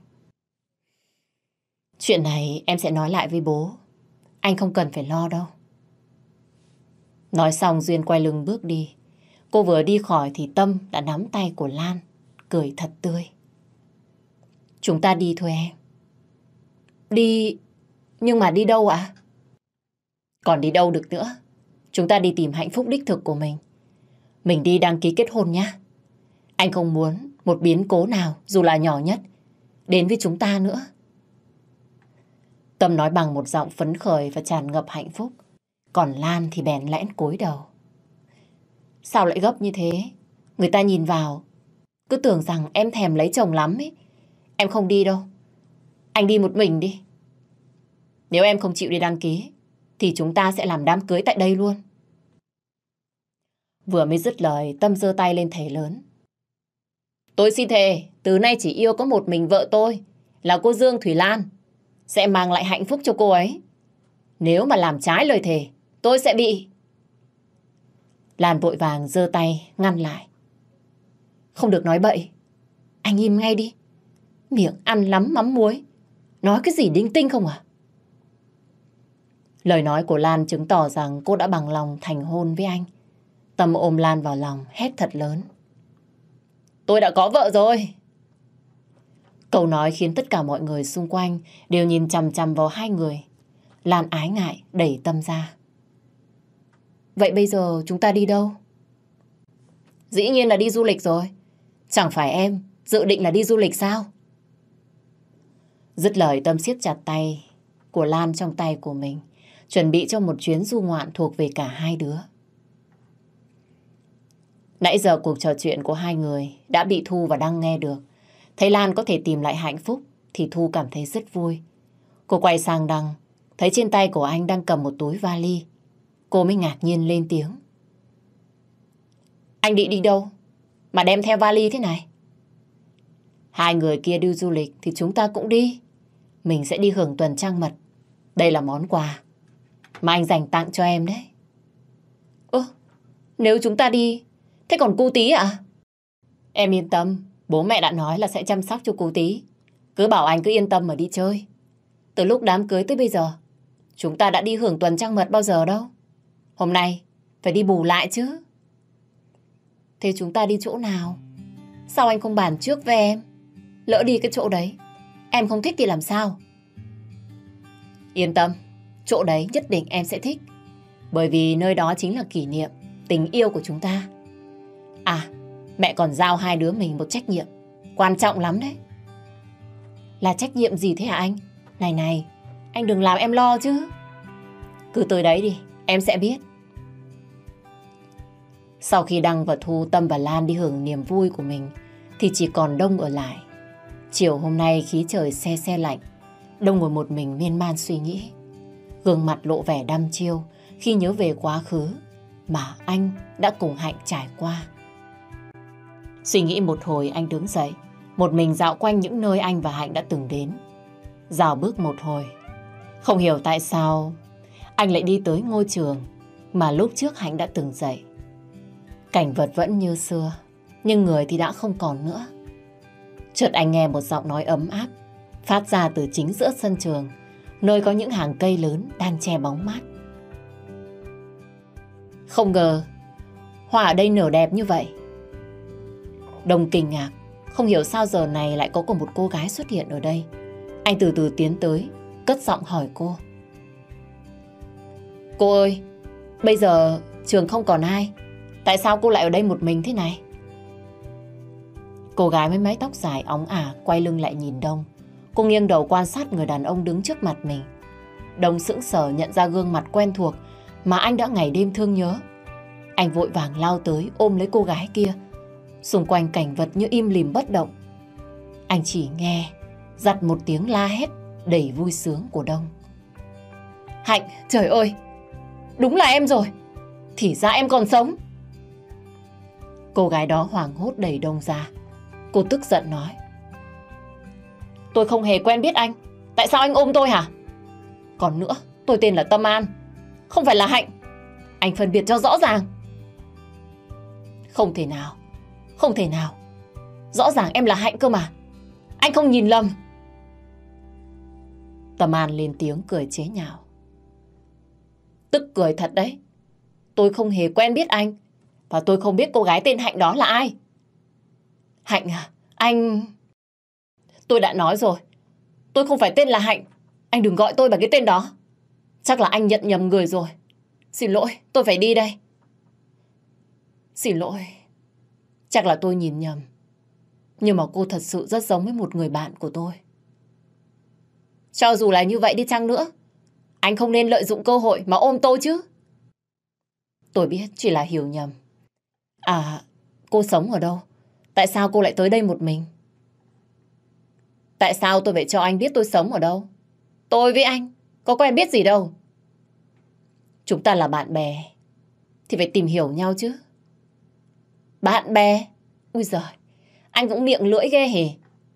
Chuyện này em sẽ nói lại với bố. Anh không cần phải lo đâu. Nói xong Duyên quay lưng bước đi. Cô vừa đi khỏi thì Tâm đã nắm tay của Lan, cười thật tươi. Chúng ta đi thôi em. Đi... Nhưng mà đi đâu ạ? Còn đi đâu được nữa. Chúng ta đi tìm hạnh phúc đích thực của mình. Mình đi đăng ký kết hôn nhé. Anh không muốn một biến cố nào, dù là nhỏ nhất, đến với chúng ta nữa. Tâm nói bằng một giọng phấn khởi và tràn ngập hạnh phúc. Còn Lan thì bèn lẽn cúi đầu. Sao lại gấp như thế? Người ta nhìn vào cứ tưởng rằng em thèm lấy chồng lắm ấy. Em không đi đâu. Anh đi một mình đi. Nếu em không chịu đi đăng ký thì chúng ta sẽ làm đám cưới tại đây luôn. Vừa mới dứt lời, Tâm giơ tay lên thề lớn. Tôi xin thề, từ nay chỉ yêu có một mình vợ tôi, là cô Dương Thủy Lan, sẽ mang lại hạnh phúc cho cô ấy. Nếu mà làm trái lời thề, tôi sẽ bị... Lan vội vàng giơ tay ngăn lại. Không được nói bậy. Anh im ngay đi. Miệng ăn lắm mắm muối. Nói cái gì đinh tinh không à? Lời nói của Lan chứng tỏ rằng cô đã bằng lòng thành hôn với anh. Tâm ôm Lan vào lòng, hét thật lớn. Tôi đã có vợ rồi. Câu nói khiến tất cả mọi người xung quanh đều nhìn chằm chằm vào hai người. Lan ái ngại đẩy Tâm ra. Vậy bây giờ chúng ta đi đâu? Dĩ nhiên là đi du lịch rồi. Chẳng phải em dự định là đi du lịch sao? Dứt lời Tâm siết chặt tay của Lan trong tay của mình, chuẩn bị cho một chuyến du ngoạn thuộc về cả hai đứa. Nãy giờ cuộc trò chuyện của hai người đã bị Thu và Đăng nghe được. Thấy Lan có thể tìm lại hạnh phúc thì Thu cảm thấy rất vui. Cô quay sang Đăng, thấy trên tay của anh đang cầm một túi vali. Cô mới ngạc nhiên lên tiếng. Anh định đi đâu mà đem theo vali thế này? Hai người kia đi du lịch thì chúng ta cũng đi. Mình sẽ đi hưởng tuần trăng mật. Đây là món quà mà anh dành tặng cho em đấy. Ơ, nếu chúng ta đi, thế còn cô Tí ạ? Em yên tâm, bố mẹ đã nói là sẽ chăm sóc cho cô Tí. Cứ bảo anh cứ yên tâm mà đi chơi. Từ lúc đám cưới tới bây giờ, chúng ta đã đi hưởng tuần trăng mật bao giờ đâu. Hôm nay phải đi bù lại chứ. Thế chúng ta đi chỗ nào? Sao anh không bàn trước với em? Lỡ đi cái chỗ đấy, em không thích thì làm sao? Yên tâm, chỗ đấy nhất định em sẽ thích. Bởi vì nơi đó chính là kỷ niệm tình yêu của chúng ta. À, mẹ còn giao hai đứa mình một trách nhiệm quan trọng lắm đấy. Là trách nhiệm gì thế hả anh? Này này, anh đừng làm em lo chứ. Cứ tới đấy đi, em sẽ biết. Sau khi Đăng và Thu, Tâm và Lan đi hưởng niềm vui của mình thì chỉ còn Đông ở lại. Chiều hôm nay khí trời se se lạnh. Đông ngồi một mình miên man suy nghĩ. Gương mặt lộ vẻ đăm chiêu khi nhớ về quá khứ mà anh đã cùng Hạnh trải qua. Suy nghĩ một hồi anh đứng dậy, một mình dạo quanh những nơi anh và Hạnh đã từng đến. Dạo bước một hồi, không hiểu tại sao anh lại đi tới ngôi trường mà lúc trước Hạnh đã từng dạy. Cảnh vật vẫn như xưa, nhưng người thì đã không còn nữa. Chợt anh nghe một giọng nói ấm áp phát ra từ chính giữa sân trường, nơi có những hàng cây lớn đang che bóng mát. Không ngờ hoa ở đây nở đẹp như vậy. Đông kinh ngạc, không hiểu sao giờ này lại có cùng một cô gái xuất hiện ở đây. Anh từ từ tiến tới, cất giọng hỏi cô. Cô ơi, bây giờ trường không còn ai, tại sao cô lại ở đây một mình thế này? Cô gái với mái tóc dài óng ả quay lưng lại nhìn Đông. Cô nghiêng đầu quan sát người đàn ông đứng trước mặt mình. Đông sững sờ nhận ra gương mặt quen thuộc mà anh đã ngày đêm thương nhớ. Anh vội vàng lao tới ôm lấy cô gái kia. Xung quanh cảnh vật như im lìm bất động. Anh chỉ nghe giật một tiếng la hét đầy vui sướng của Đông. Hạnh, trời ơi, đúng là em rồi. Thì ra em còn sống. Cô gái đó hoảng hốt đẩy Đông ra. Cô tức giận nói. Tôi không hề quen biết anh. Tại sao anh ôm tôi hả? Còn nữa, tôi tên là Tâm An, không phải là Hạnh. Anh phân biệt cho rõ ràng. Không thể nào, không thể nào. Rõ ràng em là Hạnh cơ mà. Anh không nhìn lầm. Tâm An lên tiếng cười chế nhạo. Tức cười thật đấy. Tôi không hề quen biết anh. Và tôi không biết cô gái tên Hạnh đó là ai. Hạnh à, anh... Tôi đã nói rồi, tôi không phải tên là Hạnh. Anh đừng gọi tôi bằng cái tên đó. Chắc là anh nhận nhầm người rồi. Xin lỗi, tôi phải đi đây. Xin lỗi. Chắc là tôi nhìn nhầm. Nhưng mà cô thật sự rất giống với một người bạn của tôi. Cho dù là như vậy đi chăng nữa, anh không nên lợi dụng cơ hội mà ôm tôi chứ. Tôi biết chỉ là hiểu nhầm. À, cô sống ở đâu? Tại sao cô lại tới đây một mình? Tại sao tôi phải cho anh biết tôi sống ở đâu? Tôi với anh có quen biết gì đâu. Chúng ta là bạn bè thì phải tìm hiểu nhau chứ. Bạn bè? Ui giời, anh cũng miệng lưỡi ghê hề.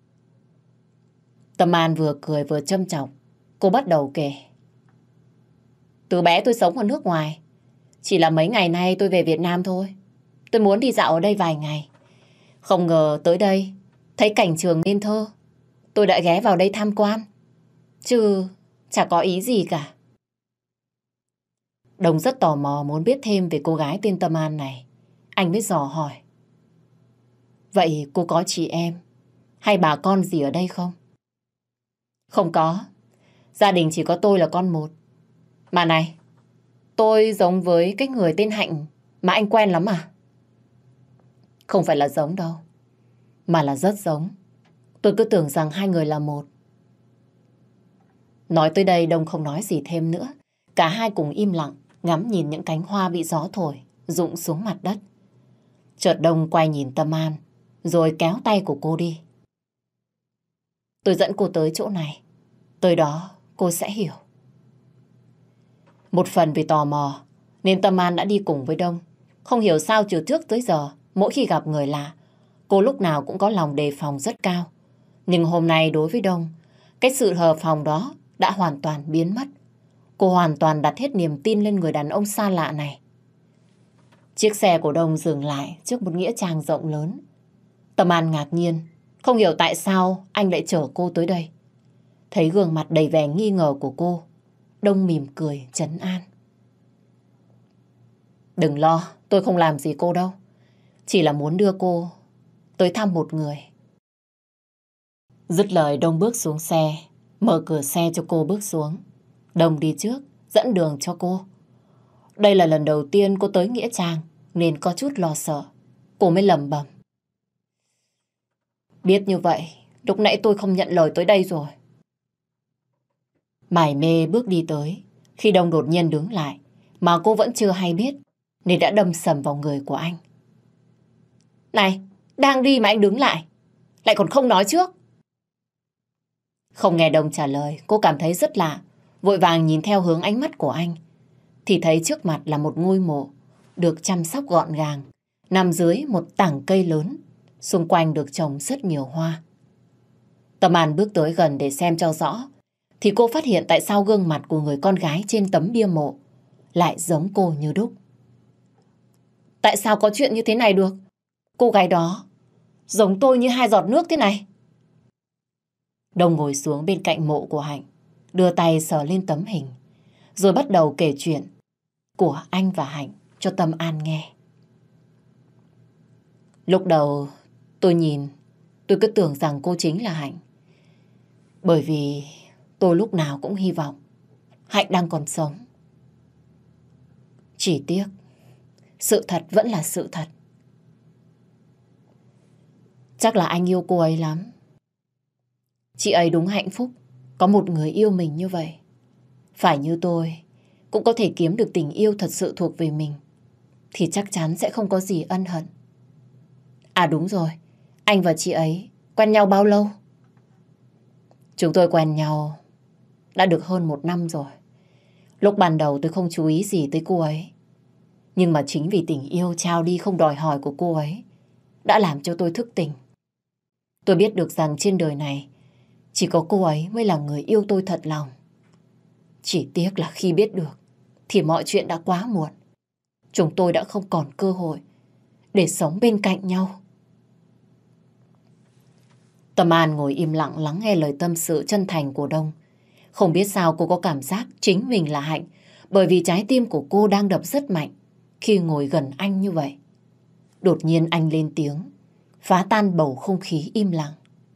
Tâm An vừa cười vừa châm chọc. Cô bắt đầu kể. Từ bé tôi sống ở nước ngoài. Chỉ là mấy ngày nay tôi về Việt Nam thôi. Tôi muốn đi dạo ở đây vài ngày. Không ngờ tới đây thấy cảnh trường nên thơ. Tôi đã ghé vào đây tham quan. Chứ chả có ý gì cả. Đông rất tò mò muốn biết thêm về cô gái tên Tâm An này. Anh mới dò hỏi. Vậy cô có chị em hay bà con gì ở đây không? Không có. Gia đình chỉ có tôi là con một. Mà này, tôi giống với cái người tên Hạnh mà anh quen lắm à? Không phải là giống đâu, mà là rất giống. Tôi cứ tưởng rằng hai người là một. Nói tới đây Đông không nói gì thêm nữa. Cả hai cùng im lặng ngắm nhìn những cánh hoa bị gió thổi rụng xuống mặt đất. Chợt Đông quay nhìn Tâm An rồi kéo tay của cô đi. Tôi dẫn cô tới chỗ này. Tới đó cô sẽ hiểu. Một phần vì tò mò, nên Tâm An đã đi cùng với Đông. Không hiểu sao từ trước tới giờ, mỗi khi gặp người lạ, cô lúc nào cũng có lòng đề phòng rất cao. Nhưng hôm nay đối với Đông, cái sự hờ phòng đó đã hoàn toàn biến mất. Cô hoàn toàn đặt hết niềm tin lên người đàn ông xa lạ này. Chiếc xe của Đông dừng lại trước một nghĩa trang rộng lớn. Tâm An ngạc nhiên, không hiểu tại sao anh lại chở cô tới đây. Thấy gương mặt đầy vẻ nghi ngờ của cô, Đông mỉm cười trấn an. Đừng lo, tôi không làm gì cô đâu. Chỉ là muốn đưa cô tới thăm một người. Dứt lời Đông bước xuống xe, mở cửa xe cho cô bước xuống. Đông đi trước, dẫn đường cho cô. Đây là lần đầu tiên cô tới nghĩa trang nên có chút lo sợ. Cô mới lẩm bẩm. Biết như vậy, lúc nãy tôi không nhận lời tới đây rồi. Mải mê bước đi tới, khi Đông đột nhiên đứng lại, mà cô vẫn chưa hay biết, nên đã đâm sầm vào người của anh. Này, đang đi mà anh đứng lại, lại còn không nói trước. Không nghe Đông trả lời, cô cảm thấy rất lạ, vội vàng nhìn theo hướng ánh mắt của anh, thì thấy trước mặt là một ngôi mộ, được chăm sóc gọn gàng, nằm dưới một tảng cây lớn, xung quanh được trồng rất nhiều hoa. Tâm An bước tới gần để xem cho rõ, thì cô phát hiện tại sao gương mặt của người con gái trên tấm bia mộ lại giống cô như đúc. Tại sao có chuyện như thế này được? Cô gái đó giống tôi như hai giọt nước thế này. Đông ngồi xuống bên cạnh mộ của Hạnh, đưa tay sờ lên tấm hình, rồi bắt đầu kể chuyện của anh và Hạnh cho Tâm An nghe. Lúc đầu tôi nhìn, tôi cứ tưởng rằng cô chính là Hạnh. Bởi vì tôi lúc nào cũng hy vọng Hạnh đang còn sống. Chỉ tiếc, sự thật vẫn là sự thật. Chắc là anh yêu cô ấy lắm. Chị ấy đúng hạnh phúc, có một người yêu mình như vậy. Phải như tôi, cũng có thể kiếm được tình yêu thật sự thuộc về mình, thì chắc chắn sẽ không có gì ân hận. À đúng rồi, anh và chị ấy quen nhau bao lâu? Chúng tôi quen nhau đã được hơn một năm rồi. Lúc ban đầu tôi không chú ý gì tới cô ấy. Nhưng mà chính vì tình yêu trao đi không đòi hỏi của cô ấy đã làm cho tôi thức tỉnh. Tôi biết được rằng trên đời này chỉ có cô ấy mới là người yêu tôi thật lòng. Chỉ tiếc là khi biết được thì mọi chuyện đã quá muộn. Chúng tôi đã không còn cơ hội để sống bên cạnh nhau. Tâm An ngồi im lặng lắng nghe lời tâm sự chân thành của Đông. Không biết sao cô có cảm giác chính mình là Hạnh, bởi vì trái tim của cô đang đập rất mạnh khi ngồi gần anh như vậy. Đột nhiên anh lên tiếng, phá tan bầu không khí im lặng.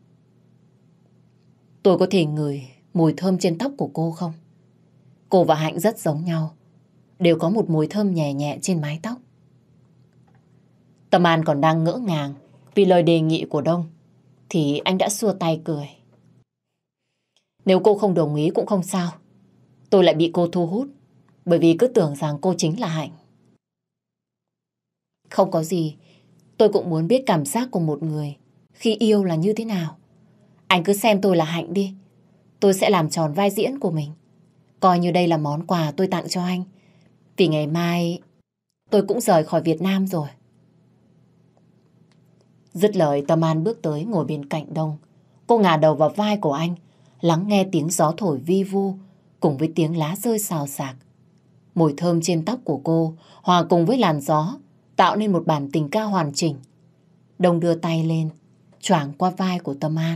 Tôi có thể ngửi mùi thơm trên tóc của cô không? Cô và Hạnh rất giống nhau, đều có một mùi thơm nhẹ nhẹ trên mái tóc. Tâm An còn đang ngỡ ngàng vì lời đề nghị của Đông, thì anh đã xua tay cười. Nếu cô không đồng ý cũng không sao. Tôi lại bị cô thu hút, bởi vì cứ tưởng rằng cô chính là Hạnh. Không có gì, tôi cũng muốn biết cảm giác của một người khi yêu là như thế nào. Anh cứ xem tôi là Hạnh đi. Tôi sẽ làm tròn vai diễn của mình. Coi như đây là món quà tôi tặng cho anh. Vì ngày mai tôi cũng rời khỏi Việt Nam rồi. Dứt lời, Tâm An bước tới ngồi bên cạnh Đông. Cô ngả đầu vào vai của anh, lắng nghe tiếng gió thổi vi vu cùng với tiếng lá rơi xào xạc. Mùi thơm trên tóc của cô hòa cùng với làn gió tạo nên một bản tình ca hoàn chỉnh. Đông đưa tay lên, choàng qua vai của Tâm An.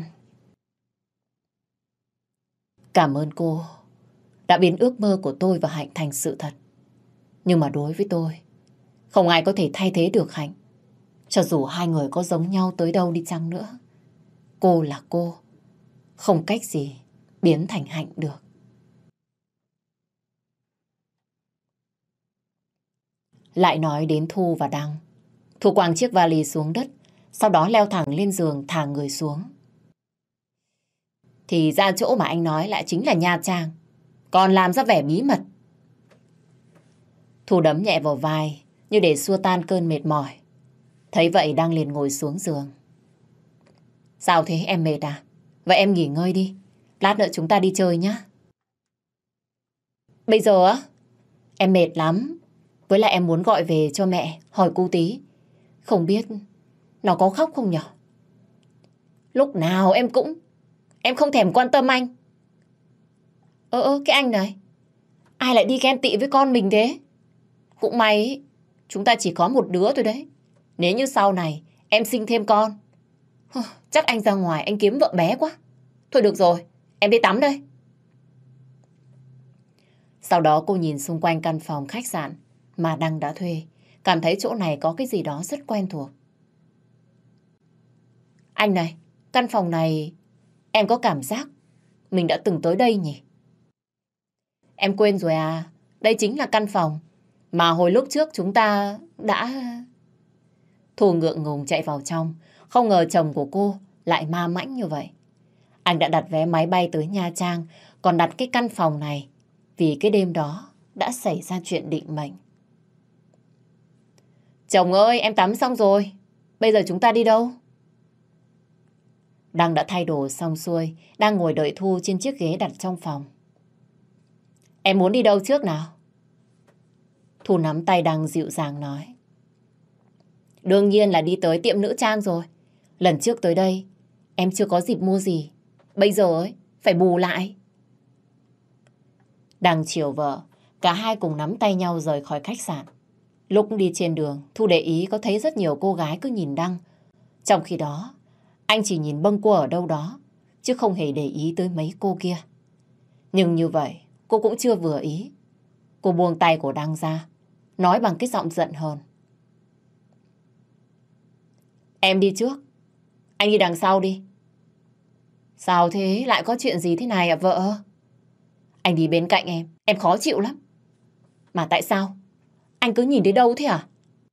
Cảm ơn cô đã biến ước mơ của tôi và Hạnh thành sự thật. Nhưng mà đối với tôi, không ai có thể thay thế được Hạnh. Cho dù hai người có giống nhau tới đâu đi chăng nữa, cô là cô, không cách gì biến thành Hạnh được. Lại nói đến Thu và Đăng. Thu quàng chiếc vali xuống đất, sau đó leo thẳng lên giường thả người xuống. Thì ra chỗ mà anh nói lại chính là Nha Trang, còn làm ra vẻ bí mật. Thu đấm nhẹ vào vai như để xua tan cơn mệt mỏi. Thấy vậy Đăng liền ngồi xuống giường. Sao thế, em mệt à? Vậy em nghỉ ngơi đi, lát nữa chúng ta đi chơi nhé. Bây giờ á? Em mệt lắm. Với lại em muốn gọi về cho mẹ hỏi cô tí. Không biết nó có khóc không nhở? Lúc nào em cũng... Em không thèm quan tâm anh. Ơ ơ, cái anh này, ai lại đi ghen tị với con mình thế? Cũng may ý, chúng ta chỉ có một đứa thôi đấy. Nếu như sau này em sinh thêm con, chắc anh ra ngoài anh kiếm vợ bé quá. Thôi được rồi, em đi tắm đây. Sau đó cô nhìn xung quanh căn phòng khách sạn mà Đăng đã thuê, cảm thấy chỗ này có cái gì đó rất quen thuộc. Anh này, căn phòng này em có cảm giác mình đã từng tới đây nhỉ? Em quên rồi à, đây chính là căn phòng mà hồi lúc trước chúng ta đã... Thu ngượng ngùng chạy vào trong, không ngờ chồng của cô lại ma mãnh như vậy. Anh đã đặt vé máy bay tới Nha Trang, còn đặt cái căn phòng này vì cái đêm đó đã xảy ra chuyện định mệnh. Chồng ơi, em tắm xong rồi, bây giờ chúng ta đi đâu? Đăng đã thay đồ xong xuôi, đang ngồi đợi Thu trên chiếc ghế đặt trong phòng. Em muốn đi đâu trước nào? Thu nắm tay Đăng dịu dàng nói. Đương nhiên là đi tới tiệm nữ trang rồi. Lần trước tới đây, em chưa có dịp mua gì. Bây giờ ấy, phải bù lại. Đăng chiều vợ, cả hai cùng nắm tay nhau rời khỏi khách sạn. Lúc đi trên đường, Thu để ý có thấy rất nhiều cô gái cứ nhìn Đăng. Trong khi đó, anh chỉ nhìn bâng quơ ở đâu đó, chứ không hề để ý tới mấy cô kia. Nhưng như vậy, cô cũng chưa vừa ý. Cô buông tay của Đăng ra, nói bằng cái giọng giận hờn. Em đi trước, anh đi đằng sau đi. Sao thế? Lại có chuyện gì thế này ạ vợ? Anh đi bên cạnh em, em khó chịu lắm. Mà tại sao? Anh cứ nhìn đến đâu thế à?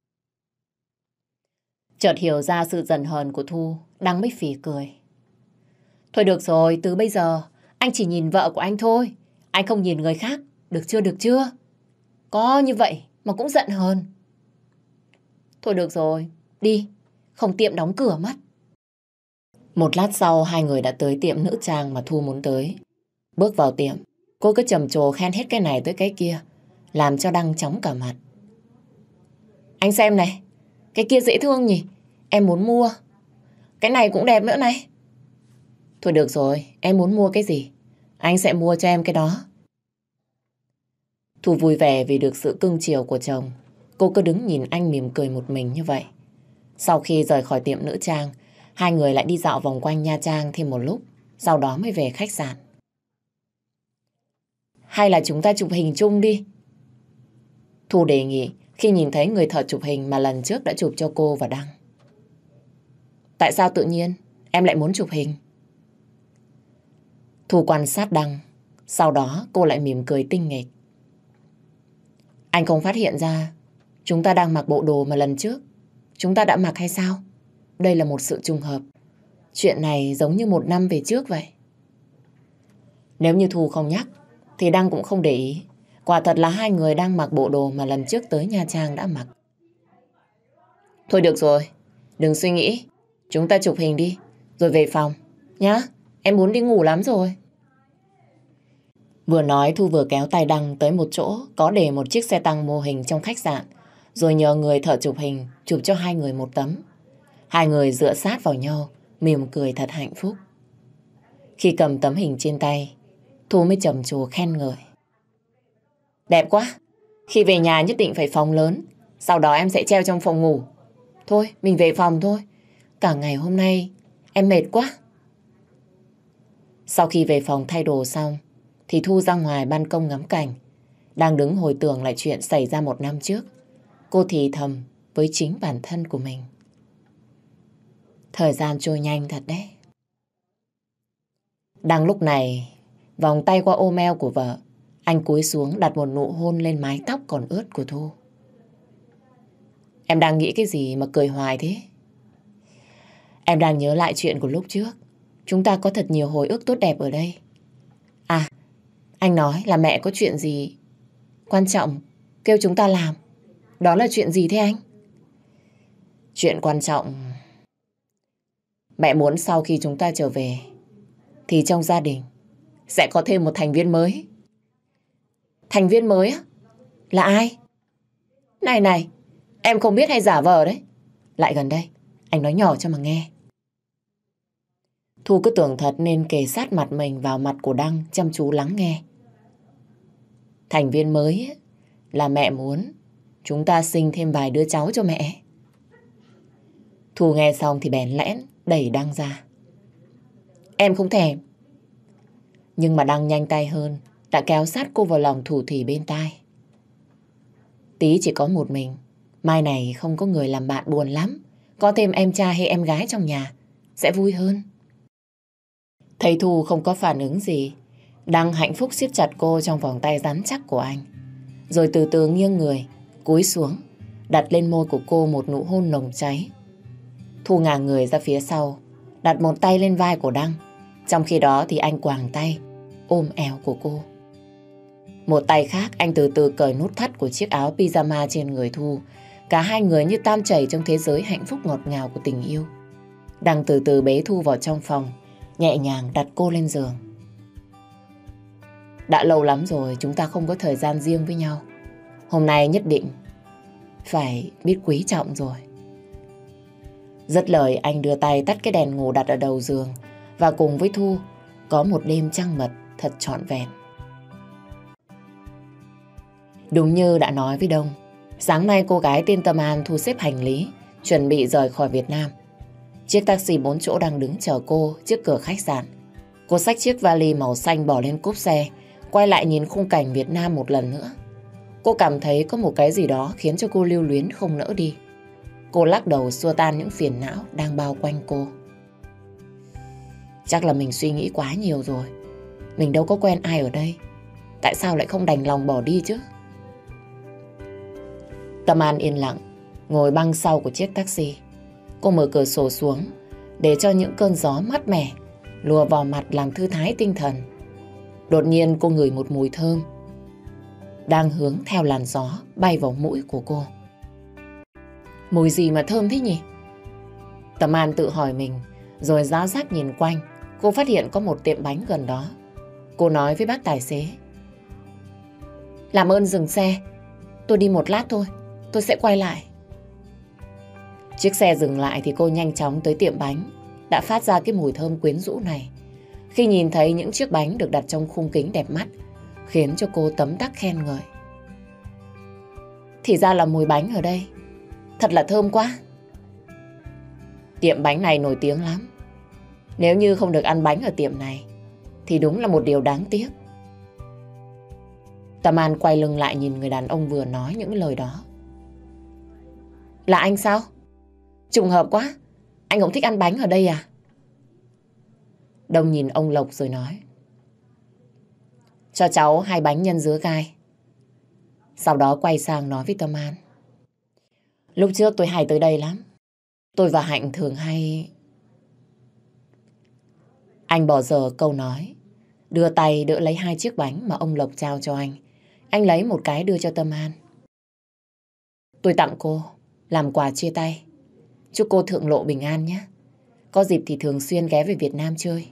Chợt hiểu ra sự giận hờn của Thu, Đăng mới phì cười. Thôi được rồi, từ bây giờ anh chỉ nhìn vợ của anh thôi. Anh không nhìn người khác, được chưa, được chưa? Có như vậy mà cũng giận hờn. Thôi được rồi, đi, không tiệm đóng cửa mất. Một lát sau, hai người đã tới tiệm nữ trang mà Thu muốn tới. Bước vào tiệm, cô cứ trầm trồ khen hết cái này tới cái kia, làm cho Đăng chóng cả mặt. Anh xem này, cái kia dễ thương nhỉ? Em muốn mua. Cái này cũng đẹp nữa này. Thôi được rồi, em muốn mua cái gì? Anh sẽ mua cho em cái đó. Thu vui vẻ vì được sự cưng chiều của chồng. Cô cứ đứng nhìn anh mỉm cười một mình như vậy. Sau khi rời khỏi tiệm nữ trang, hai người lại đi dạo vòng quanh Nha Trang thêm một lúc, sau đó mới về khách sạn. Hay là chúng ta chụp hình chung đi? Thu đề nghị khi nhìn thấy người thợ chụp hình mà lần trước đã chụp cho cô và Đăng. Tại sao tự nhiên em lại muốn chụp hình? Thu quan sát Đăng, sau đó cô lại mỉm cười tinh nghịch. Anh không phát hiện ra chúng ta đang mặc bộ đồ mà lần trước chúng ta đã mặc hay sao? Đây là một sự trùng hợp. Chuyện này giống như một năm về trước vậy. Nếu như Thu không nhắc thì Đăng cũng không để ý. Quả thật là hai người đang mặc bộ đồ mà lần trước tới Nha Trang đã mặc. Thôi được rồi, đừng suy nghĩ. Chúng ta chụp hình đi, rồi về phòng nhá. Em muốn đi ngủ lắm rồi. Vừa nói Thu vừa kéo tay Đăng tới một chỗ có để một chiếc xe tăng mô hình trong khách sạn, rồi nhờ người thợ chụp hình chụp cho hai người một tấm. Hai người dựa sát vào nhau, mỉm cười thật hạnh phúc. Khi cầm tấm hình trên tay, Thu mới trầm trồ khen ngợi. Đẹp quá, khi về nhà nhất định phải phòng lớn, sau đó em sẽ treo trong phòng ngủ. Thôi, mình về phòng thôi. Cả ngày hôm nay em mệt quá. Sau khi về phòng thay đồ xong, thì Thu ra ngoài ban công ngắm cảnh. Đang đứng hồi tưởng lại chuyện xảy ra một năm trước, cô thì thầm với chính bản thân của mình. Thời gian trôi nhanh thật đấy. Đang lúc này, vòng tay qua ôm eo của vợ, anh cúi xuống đặt một nụ hôn lên mái tóc còn ướt của Thu. Em đang nghĩ cái gì mà cười hoài thế? Em đang nhớ lại chuyện của lúc trước. Chúng ta có thật nhiều hồi ức tốt đẹp ở đây. À, anh nói là mẹ có chuyện gì quan trọng kêu chúng ta làm. Đó là chuyện gì thế anh? Chuyện quan trọng... Mẹ muốn sau khi chúng ta trở về thì trong gia đình sẽ có thêm một thành viên mới. Thành viên mới á? Là ai? Này này, em không biết hay giả vờ đấy. Lại gần đây, anh nói nhỏ cho mà nghe. Thu cứ tưởng thật nên kề sát mặt mình vào mặt của Đăng, chăm chú lắng nghe. Thành viên mới ấy, là mẹ muốn chúng ta sinh thêm vài đứa cháu cho mẹ. Thu nghe xong thì bèn lẽn đẩy Đăng ra. Em không thèm. Nhưng mà Đăng nhanh tay hơn, đã kéo sát cô vào lòng thủ thỉ bên tai. Tí chỉ có một mình, mai này không có người làm bạn buồn lắm. Có thêm em trai hay em gái trong nhà sẽ vui hơn. Thấy Thu không có phản ứng gì, Đăng hạnh phúc siết chặt cô trong vòng tay rắn chắc của anh. Rồi từ từ nghiêng người, cúi xuống, đặt lên môi của cô một nụ hôn nồng cháy. Thu ngả người ra phía sau, đặt một tay lên vai của Đăng. Trong khi đó thì anh quàng tay, ôm eo của cô. Một tay khác anh từ từ cởi nút thắt của chiếc áo pyjama trên người Thu. Cả hai người như tan chảy trong thế giới hạnh phúc ngọt ngào của tình yêu. Đăng từ từ bế Thu vào trong phòng, nhẹ nhàng đặt cô lên giường. Đã lâu lắm rồi chúng ta không có thời gian riêng với nhau. Hôm nay nhất định phải biết quý trọng rồi. Dứt lời anh đưa tay tắt cái đèn ngủ đặt ở đầu giường và cùng với Thu có một đêm trăng mật thật trọn vẹn. Đúng như đã nói với Đông, sáng nay cô gái tên Tâm An thu xếp hành lý, chuẩn bị rời khỏi Việt Nam. Chiếc taxi bốn chỗ đang đứng chờ cô trước cửa khách sạn. Cô xách chiếc vali màu xanh bỏ lên cốp xe, quay lại nhìn khung cảnh Việt Nam một lần nữa. Cô cảm thấy có một cái gì đó khiến cho cô lưu luyến không nỡ đi. Cô lắc đầu xua tan những phiền não đang bao quanh cô. Chắc là mình suy nghĩ quá nhiều rồi. Mình đâu có quen ai ở đây. Tại sao lại không đành lòng bỏ đi chứ? Tâm An yên lặng, ngồi băng sau của chiếc taxi. Cô mở cửa sổ xuống để cho những cơn gió mát mẻ lùa vào mặt làm thư thái tinh thần. Đột nhiên cô ngửi một mùi thơm đang hướng theo làn gió bay vào mũi của cô. Mùi gì mà thơm thế nhỉ? Tâm An tự hỏi mình, rồi giáo giác nhìn quanh. Cô phát hiện có một tiệm bánh gần đó. Cô nói với bác tài xế: làm ơn dừng xe, tôi đi một lát thôi, tôi sẽ quay lại. Chiếc xe dừng lại thì cô nhanh chóng tới tiệm bánh đã phát ra cái mùi thơm quyến rũ này. Khi nhìn thấy những chiếc bánh được đặt trong khung kính đẹp mắt, khiến cho cô tấm tắc khen ngợi. Thì ra là mùi bánh ở đây thật là thơm quá. Tiệm bánh này nổi tiếng lắm. Nếu như không được ăn bánh ở tiệm này thì đúng là một điều đáng tiếc. Tâm An quay lưng lại nhìn người đàn ông vừa nói những lời đó. Là anh sao? Trùng hợp quá. Anh cũng thích ăn bánh ở đây à? Đông nhìn ông Lộc rồi nói: cho cháu hai bánh nhân dứa gai. Sau đó quay sang nói với Tâm An: lúc trước tôi hay tới đây lắm. Tôi và Hạnh thường hay... Anh bỏ dở câu nói, đưa tay đỡ lấy hai chiếc bánh mà ông Lộc trao cho anh. Anh lấy một cái đưa cho Tâm An. Tôi tặng cô làm quà chia tay. Chúc cô thượng lộ bình an nhé. Có dịp thì thường xuyên ghé về Việt Nam chơi.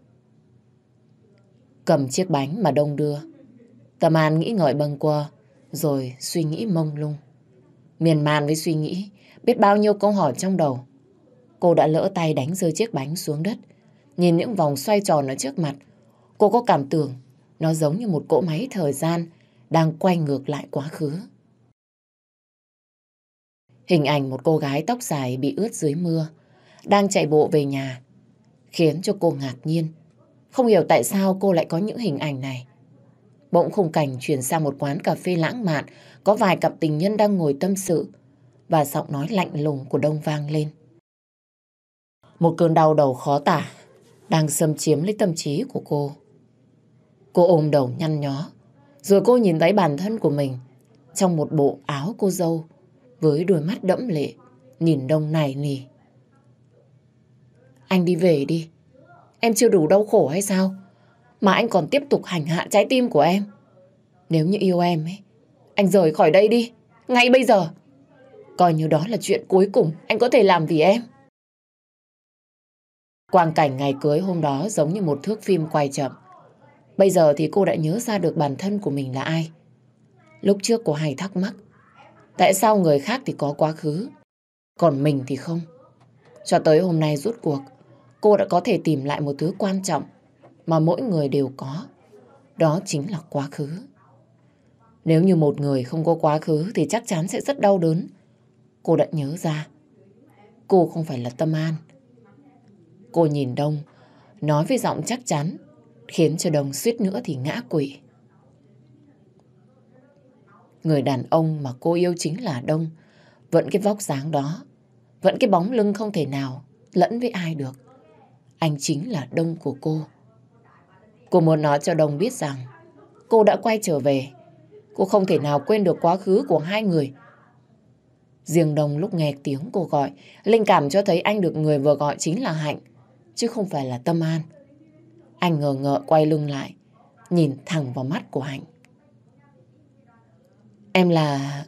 Cầm chiếc bánh mà Đông đưa, Tâm An nghĩ ngợi bâng quơ, rồi suy nghĩ mông lung. Miên man với suy nghĩ, biết bao nhiêu câu hỏi trong đầu. Cô đã lỡ tay đánh rơi chiếc bánh xuống đất. Nhìn những vòng xoay tròn ở trước mặt, cô có cảm tưởng nó giống như một cỗ máy thời gian đang quay ngược lại quá khứ. Hình ảnh một cô gái tóc dài bị ướt dưới mưa, đang chạy bộ về nhà, khiến cho cô ngạc nhiên. Không hiểu tại sao cô lại có những hình ảnh này. Bỗng khung cảnh chuyển sang một quán cà phê lãng mạn, có vài cặp tình nhân đang ngồi tâm sự, và giọng nói lạnh lùng của Đông vang lên. Một cơn đau đầu khó tả đang xâm chiếm lấy tâm trí của cô. Cô ôm đầu nhăn nhó, rồi cô nhìn thấy bản thân của mình trong một bộ áo cô dâu với đôi mắt đẫm lệ, nhìn Đông nài nỉ. Anh đi về đi. Em chưa đủ đau khổ hay sao mà anh còn tiếp tục hành hạ trái tim của em? Nếu như yêu em ấy, anh rời khỏi đây đi, ngay bây giờ. Coi như đó là chuyện cuối cùng anh có thể làm vì em. Quang cảnh ngày cưới hôm đó giống như một thước phim quay chậm. Bây giờ thì cô đã nhớ ra được bản thân của mình là ai. Lúc trước cô hay thắc mắc, Tại sao người khác thì có quá khứ, còn mình thì không? Cho tới hôm nay rút cuộc, cô đã có thể tìm lại một thứ quan trọng mà mỗi người đều có. Đó chính là quá khứ. Nếu như một người không có quá khứ thì chắc chắn sẽ rất đau đớn. Cô đã nhớ ra, cô không phải là Tâm An. Cô nhìn Đông, nói với giọng chắc chắn, khiến cho Đông suýt nữa thì ngã quỵ. Người đàn ông mà cô yêu chính là Đông. Vẫn cái vóc dáng đó, vẫn cái bóng lưng không thể nào lẫn với ai được. Anh chính là Đông của cô. Cô muốn nói cho Đông biết rằng cô đã quay trở về. Cô không thể nào quên được quá khứ của hai người. Riêng Đông lúc nghe tiếng cô gọi, linh cảm cho thấy anh được người vừa gọi chính là Hạnh, chứ không phải là Tâm An. Anh ngờ ngợ quay lưng lại, nhìn thẳng vào mắt của Hạnh. Em là...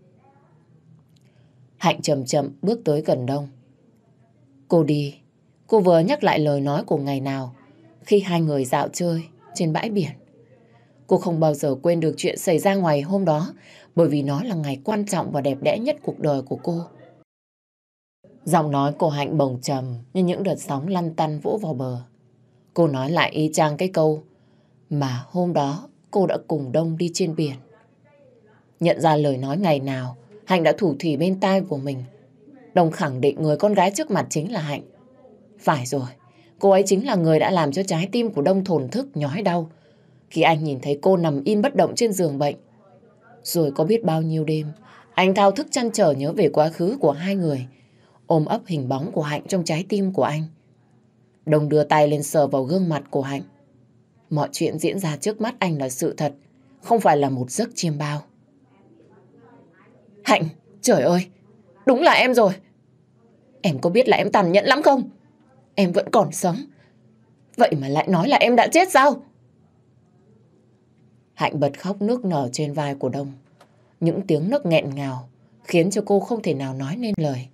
Hạnh chậm chậm bước tới gần Đông. Cô đi, cô vừa nhắc lại lời nói của ngày nào khi hai người dạo chơi trên bãi biển. Cô không bao giờ quên được chuyện xảy ra ngoài hôm đó, bởi vì nó là ngày quan trọng và đẹp đẽ nhất cuộc đời của cô. Giọng nói của Hạnh bồng trầm như những đợt sóng lăn tăn vỗ vào bờ. Cô nói lại y chang cái câu mà hôm đó cô đã cùng Đông đi trên biển. Nhận ra lời nói ngày nào, Hạnh đã thủ thỉ bên tai của mình. Đông khẳng định người con gái trước mặt chính là Hạnh. Phải rồi, cô ấy chính là người đã làm cho trái tim của Đông thổn thức nhói đau khi anh nhìn thấy cô nằm im bất động trên giường bệnh. Rồi có biết bao nhiêu đêm, anh thao thức trăn trở nhớ về quá khứ của hai người, ôm ấp hình bóng của Hạnh trong trái tim của anh. Đông đưa tay lên sờ vào gương mặt của Hạnh. Mọi chuyện diễn ra trước mắt anh là sự thật, không phải là một giấc chiêm bao. Hạnh, trời ơi, đúng là em rồi. Em có biết là em tàn nhẫn lắm không? Em vẫn còn sống, vậy mà lại nói là em đã chết sao? Hạnh bật khóc nức nở trên vai của Đông. Những tiếng nức nghẹn ngào khiến cho cô không thể nào nói nên lời.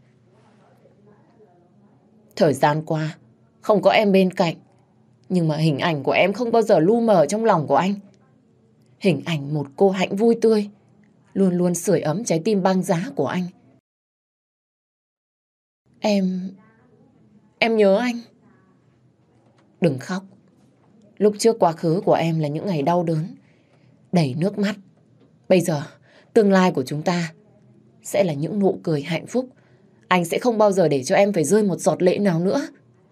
Thời gian qua, không có em bên cạnh, nhưng mà hình ảnh của em không bao giờ lu mờ trong lòng của anh. Hình ảnh một cô Hạnh vui tươi, luôn luôn sưởi ấm trái tim băng giá của anh. Em... Em nhớ anh. Đừng khóc. Lúc trước quá khứ của em là những ngày đau đớn, đầy nước mắt. Bây giờ, tương lai của chúng ta sẽ là những nụ cười hạnh phúc. Anh sẽ không bao giờ để cho em phải rơi một giọt lệ nào nữa.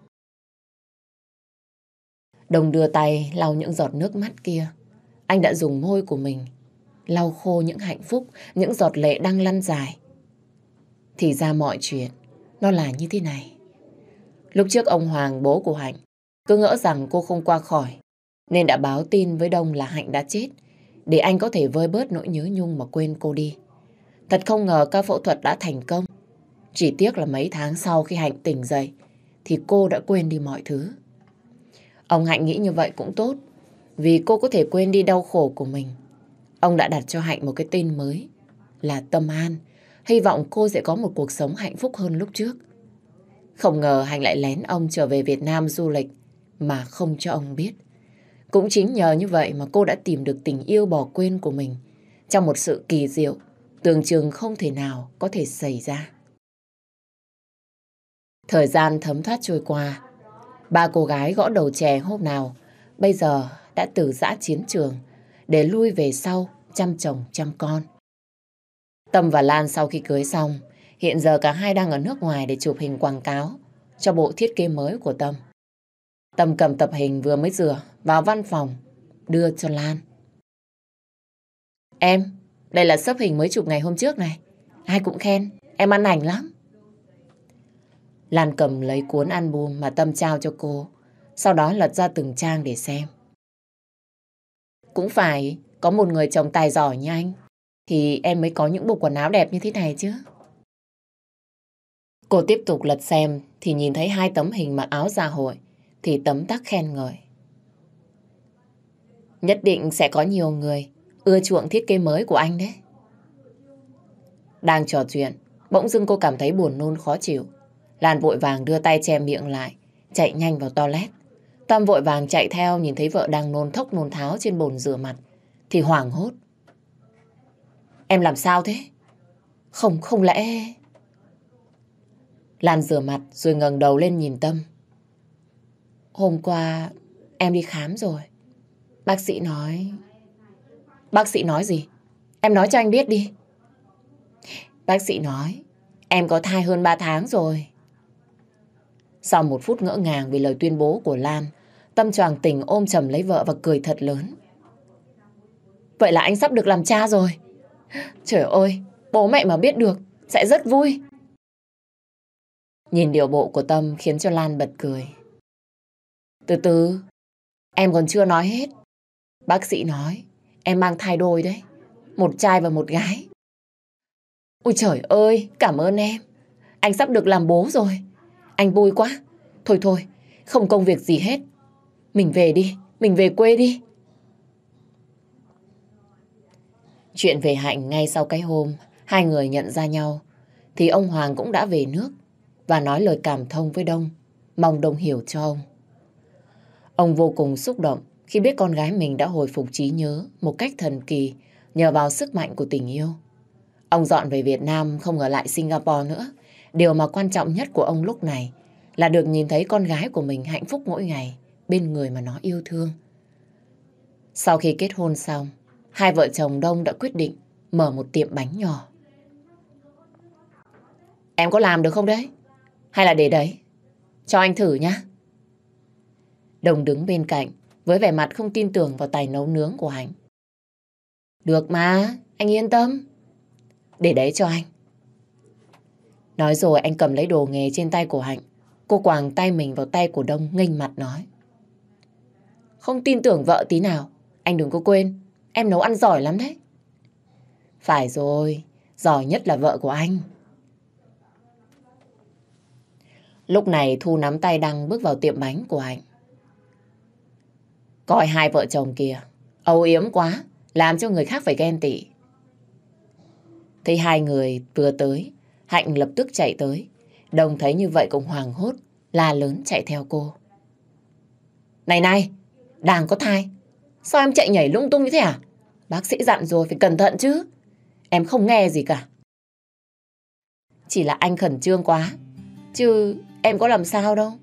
Đông đưa tay lau những giọt nước mắt kia. Anh đã dùng môi của mình lau khô những hạnh phúc, những giọt lệ đang lăn dài. Thì ra mọi chuyện nó là như thế này. Lúc trước ông Hoàng, bố của Hạnh, cứ ngỡ rằng cô không qua khỏi, nên đã báo tin với Đông là Hạnh đã chết, để anh có thể vơi bớt nỗi nhớ nhung mà quên cô đi. Thật không ngờ ca phẫu thuật đã thành công. Chỉ tiếc là mấy tháng sau khi Hạnh tỉnh dậy thì cô đã quên đi mọi thứ. Ông Hạnh nghĩ như vậy cũng tốt, vì cô có thể quên đi đau khổ của mình. Ông đã đặt cho Hạnh một cái tên mới là Tâm An, hy vọng cô sẽ có một cuộc sống hạnh phúc hơn lúc trước. Không ngờ Hạnh lại lén ông trở về Việt Nam du lịch mà không cho ông biết. Cũng chính nhờ như vậy mà cô đã tìm được tình yêu bỏ quên của mình trong một sự kỳ diệu, tưởng chừng không thể nào có thể xảy ra. Thời gian thấm thoát trôi qua, ba cô gái gõ đầu chè hôm nào bây giờ đã từ giã chiến trường để lui về sau chăm chồng chăm con. Tâm và Lan sau khi cưới xong, hiện giờ cả hai đang ở nước ngoài để chụp hình quảng cáo cho bộ thiết kế mới của Tâm. Tâm cầm tập hình vừa mới rửa vào văn phòng đưa cho Lan. Em, đây là xấp hình mới chụp ngày hôm trước này. Ai cũng khen, em ăn ảnh lắm. Lan cầm lấy cuốn album mà Tâm trao cho cô, sau đó lật ra từng trang để xem. Cũng phải có một người chồng tài giỏi như anh thì em mới có những bộ quần áo đẹp như thế này chứ. Cô tiếp tục lật xem thì nhìn thấy hai tấm hình mặc áo dạ hội thì tấm tắc khen ngợi. Nhất định sẽ có nhiều người ưa chuộng thiết kế mới của anh đấy. Đang trò chuyện, bỗng dưng cô cảm thấy buồn nôn khó chịu. Lan vội vàng đưa tay che miệng lại, chạy nhanh vào toilet. Tâm vội vàng chạy theo, nhìn thấy vợ đang nôn thốc nôn tháo trên bồn rửa mặt thì hoảng hốt. Em làm sao thế? Không, không lẽ... Lan rửa mặt rồi ngẩng đầu lên nhìn Tâm. Hôm qua em đi khám rồi. Bác sĩ nói... Bác sĩ nói gì? Em nói cho anh biết đi. Bác sĩ nói em có thai hơn ba tháng rồi. Sau một phút ngỡ ngàng vì lời tuyên bố của Lan, Tâm choàng tỉnh ôm chầm lấy vợ và cười thật lớn. Vậy là anh sắp được làm cha rồi. Trời ơi, bố mẹ mà biết được sẽ rất vui. Nhìn điệu bộ của Tâm khiến cho Lan bật cười. Từ từ, em còn chưa nói hết. Bác sĩ nói em mang thai đôi đấy, một trai và một gái. Ôi trời ơi, cảm ơn em. Anh sắp được làm bố rồi. Anh vui quá. Thôi thôi, không công việc gì hết. Mình về đi, mình về quê đi. Chuyện về Hạnh ngay sau cái hôm hai người nhận ra nhau thì ông Hoàng cũng đã về nước và nói lời cảm thông với Đông, mong Đông hiểu cho ông. Ông vô cùng xúc động khi biết con gái mình đã hồi phục trí nhớ một cách thần kỳ nhờ vào sức mạnh của tình yêu. Ông dọn về Việt Nam không ở lại Singapore nữa. Điều mà quan trọng nhất của ông lúc này là được nhìn thấy con gái của mình hạnh phúc mỗi ngày bên người mà nó yêu thương. Sau khi kết hôn xong, hai vợ chồng Đông đã quyết định mở một tiệm bánh nhỏ. Em có làm được không đấy? Hay là để đấy? Cho anh thử nhá. Đông đứng bên cạnh với vẻ mặt không tin tưởng vào tài nấu nướng của Hạnh. Được mà, anh yên tâm. Để đấy cho anh. Nói rồi anh cầm lấy đồ nghề trên tay của Hạnh. Cô quàng tay mình vào tay của Đông nghênh mặt nói. Không tin tưởng vợ tí nào. Anh đừng có quên, em nấu ăn giỏi lắm đấy. Phải rồi, giỏi nhất là vợ của anh. Lúc này Thu nắm tay Đăng bước vào tiệm bánh của Hạnh. Coi hai vợ chồng kìa, âu yếm quá, làm cho người khác phải ghen tị. Thấy hai người vừa tới, Hạnh lập tức chạy tới. Đông thấy như vậy cũng hoảng hốt, la lớn chạy theo cô. Này này, đang có thai, sao em chạy nhảy lung tung như thế à? Bác sĩ dặn rồi phải cẩn thận chứ. Em không nghe gì cả. Chỉ là anh khẩn trương quá, chứ em có làm sao đâu.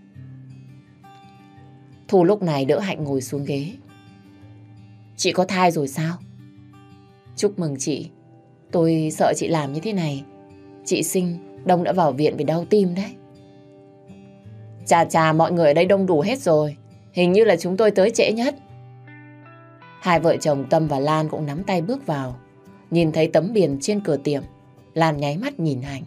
Thu lúc này đỡ Hạnh ngồi xuống ghế. Chị có thai rồi sao? Chúc mừng chị. Tôi sợ chị làm như thế này chị sinh Đông đã vào viện vì đau tim đấy. Chà chà, mọi người ở đây đông đủ hết rồi. Hình như là chúng tôi tới trễ nhất. Hai vợ chồng Tâm và Lan cũng nắm tay bước vào. Nhìn thấy tấm biển trên cửa tiệm, Lan nháy mắt nhìn Hạnh.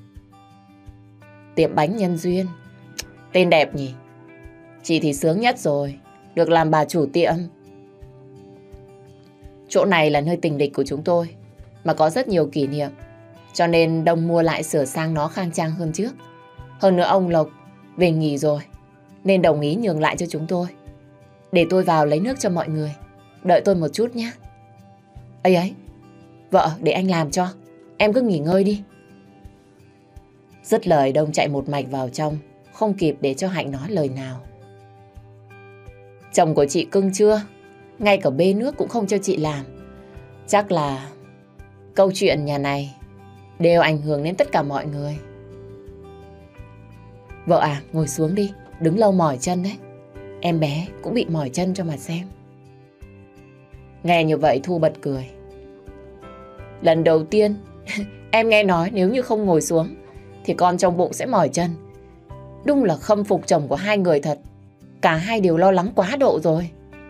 Tiệm bánh nhân duyên. Tên đẹp nhỉ? Chị thì sướng nhất rồi, được làm bà chủ tiệm. Chỗ này là nơi tình địch của chúng tôi, mà có rất nhiều kỷ niệm, cho nên Đông mua lại sửa sang nó khang trang hơn trước. Hơn nữa ông Lộc về nghỉ rồi, nên đồng ý nhường lại cho chúng tôi. Để tôi vào lấy nước cho mọi người. Đợi tôi một chút nhé. Ấy ấy, vợ để anh làm cho. Em cứ nghỉ ngơi đi. Dứt lời Đông chạy một mạch vào trong, không kịp để cho Hạnh nói lời nào. Chồng của chị cưng chưa? Ngay cả bê nước cũng không cho chị làm. Chắc là câu chuyện nhà này đều ảnh hưởng đến tất cả mọi người. Vợ à, ngồi xuống đi, đứng lâu mỏi chân đấy. Em bé cũng bị mỏi chân cho mà xem. Nghe như vậy Thu bật cười. Lần đầu tiên em nghe nói nếu như không ngồi xuống thì con trong bụng sẽ mỏi chân. Đúng là khâm phục chồng của hai người thật. Cả hai đều lo lắng quá độ rồi.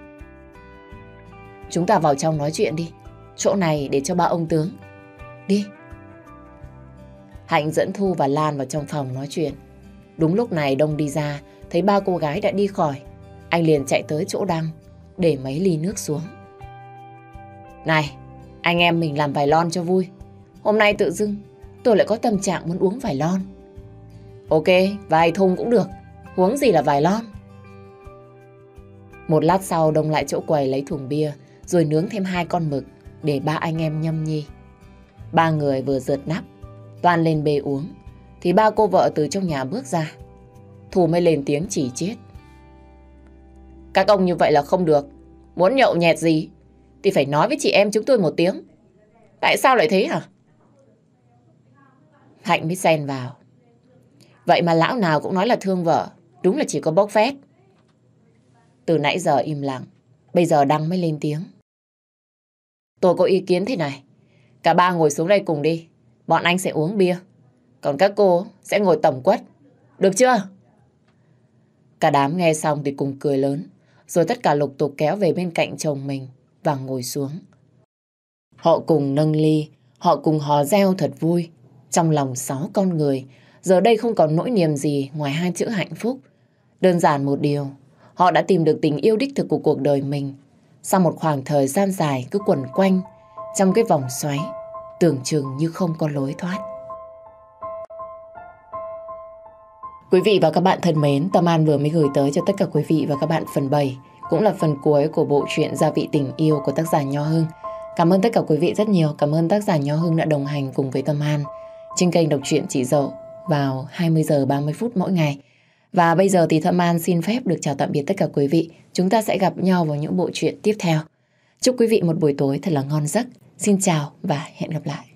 Chúng ta vào trong nói chuyện đi. Chỗ này để cho ba ông tướng. Đi. Hạnh dẫn Thu và Lan vào trong phòng nói chuyện. Đúng lúc này Đông đi ra, thấy ba cô gái đã đi khỏi. Anh liền chạy tới chỗ Đăng, để mấy ly nước xuống. Này, anh em mình làm vài lon cho vui. Hôm nay tự dưng tôi lại có tâm trạng muốn uống vài lon. Ok, vài thùng cũng được. Uống gì là vài lon. Một lát sau Đông lại chỗ quầy lấy thùng bia, rồi nướng thêm hai con mực để ba anh em nhâm nhi. Ba người vừa rượt nắp, toan lên bê uống, thì ba cô vợ từ trong nhà bước ra. Thu mới lên tiếng chỉ chiết. Các ông như vậy là không được. Muốn nhậu nhẹt gì thì phải nói với chị em chúng tôi một tiếng. Tại sao lại thế hả? Hạnh mới xen vào. Vậy mà lão nào cũng nói là thương vợ, đúng là chỉ có bốc phét. Từ nãy giờ im lặng, bây giờ Đăng mới lên tiếng. Tôi có ý kiến thế này, cả ba ngồi xuống đây cùng đi, bọn anh sẽ uống bia, còn các cô sẽ ngồi tổng quất, được chưa? Cả đám nghe xong thì cùng cười lớn, rồi tất cả lục tục kéo về bên cạnh chồng mình và ngồi xuống. Họ cùng nâng ly, họ cùng hò reo thật vui. Trong lòng sáu con người, giờ đây không còn nỗi niềm gì ngoài hai chữ hạnh phúc. Đơn giản một điều, họ đã tìm được tình yêu đích thực của cuộc đời mình. Sau một khoảng thời gian dài cứ quẩn quanh trong cái vòng xoáy, tưởng chừng như không có lối thoát. Quý vị và các bạn thân mến, Tâm An vừa mới gửi tới cho tất cả quý vị và các bạn phần bảy, cũng là phần cuối của bộ truyện Gia vị tình yêu của tác giả Nho Hưng. Cảm ơn tất cả quý vị rất nhiều, cảm ơn tác giả Nho Hưng đã đồng hành cùng với Tâm An trên kênh đọc truyện Chị Dậu vào hai mươi giờ ba mươi phút mỗi ngày. Và bây giờ thì Tâm An xin phép được chào tạm biệt tất cả quý vị. Chúng ta sẽ gặp nhau vào những bộ truyện tiếp theo. Chúc quý vị một buổi tối thật là ngon giấc. Xin chào và hẹn gặp lại.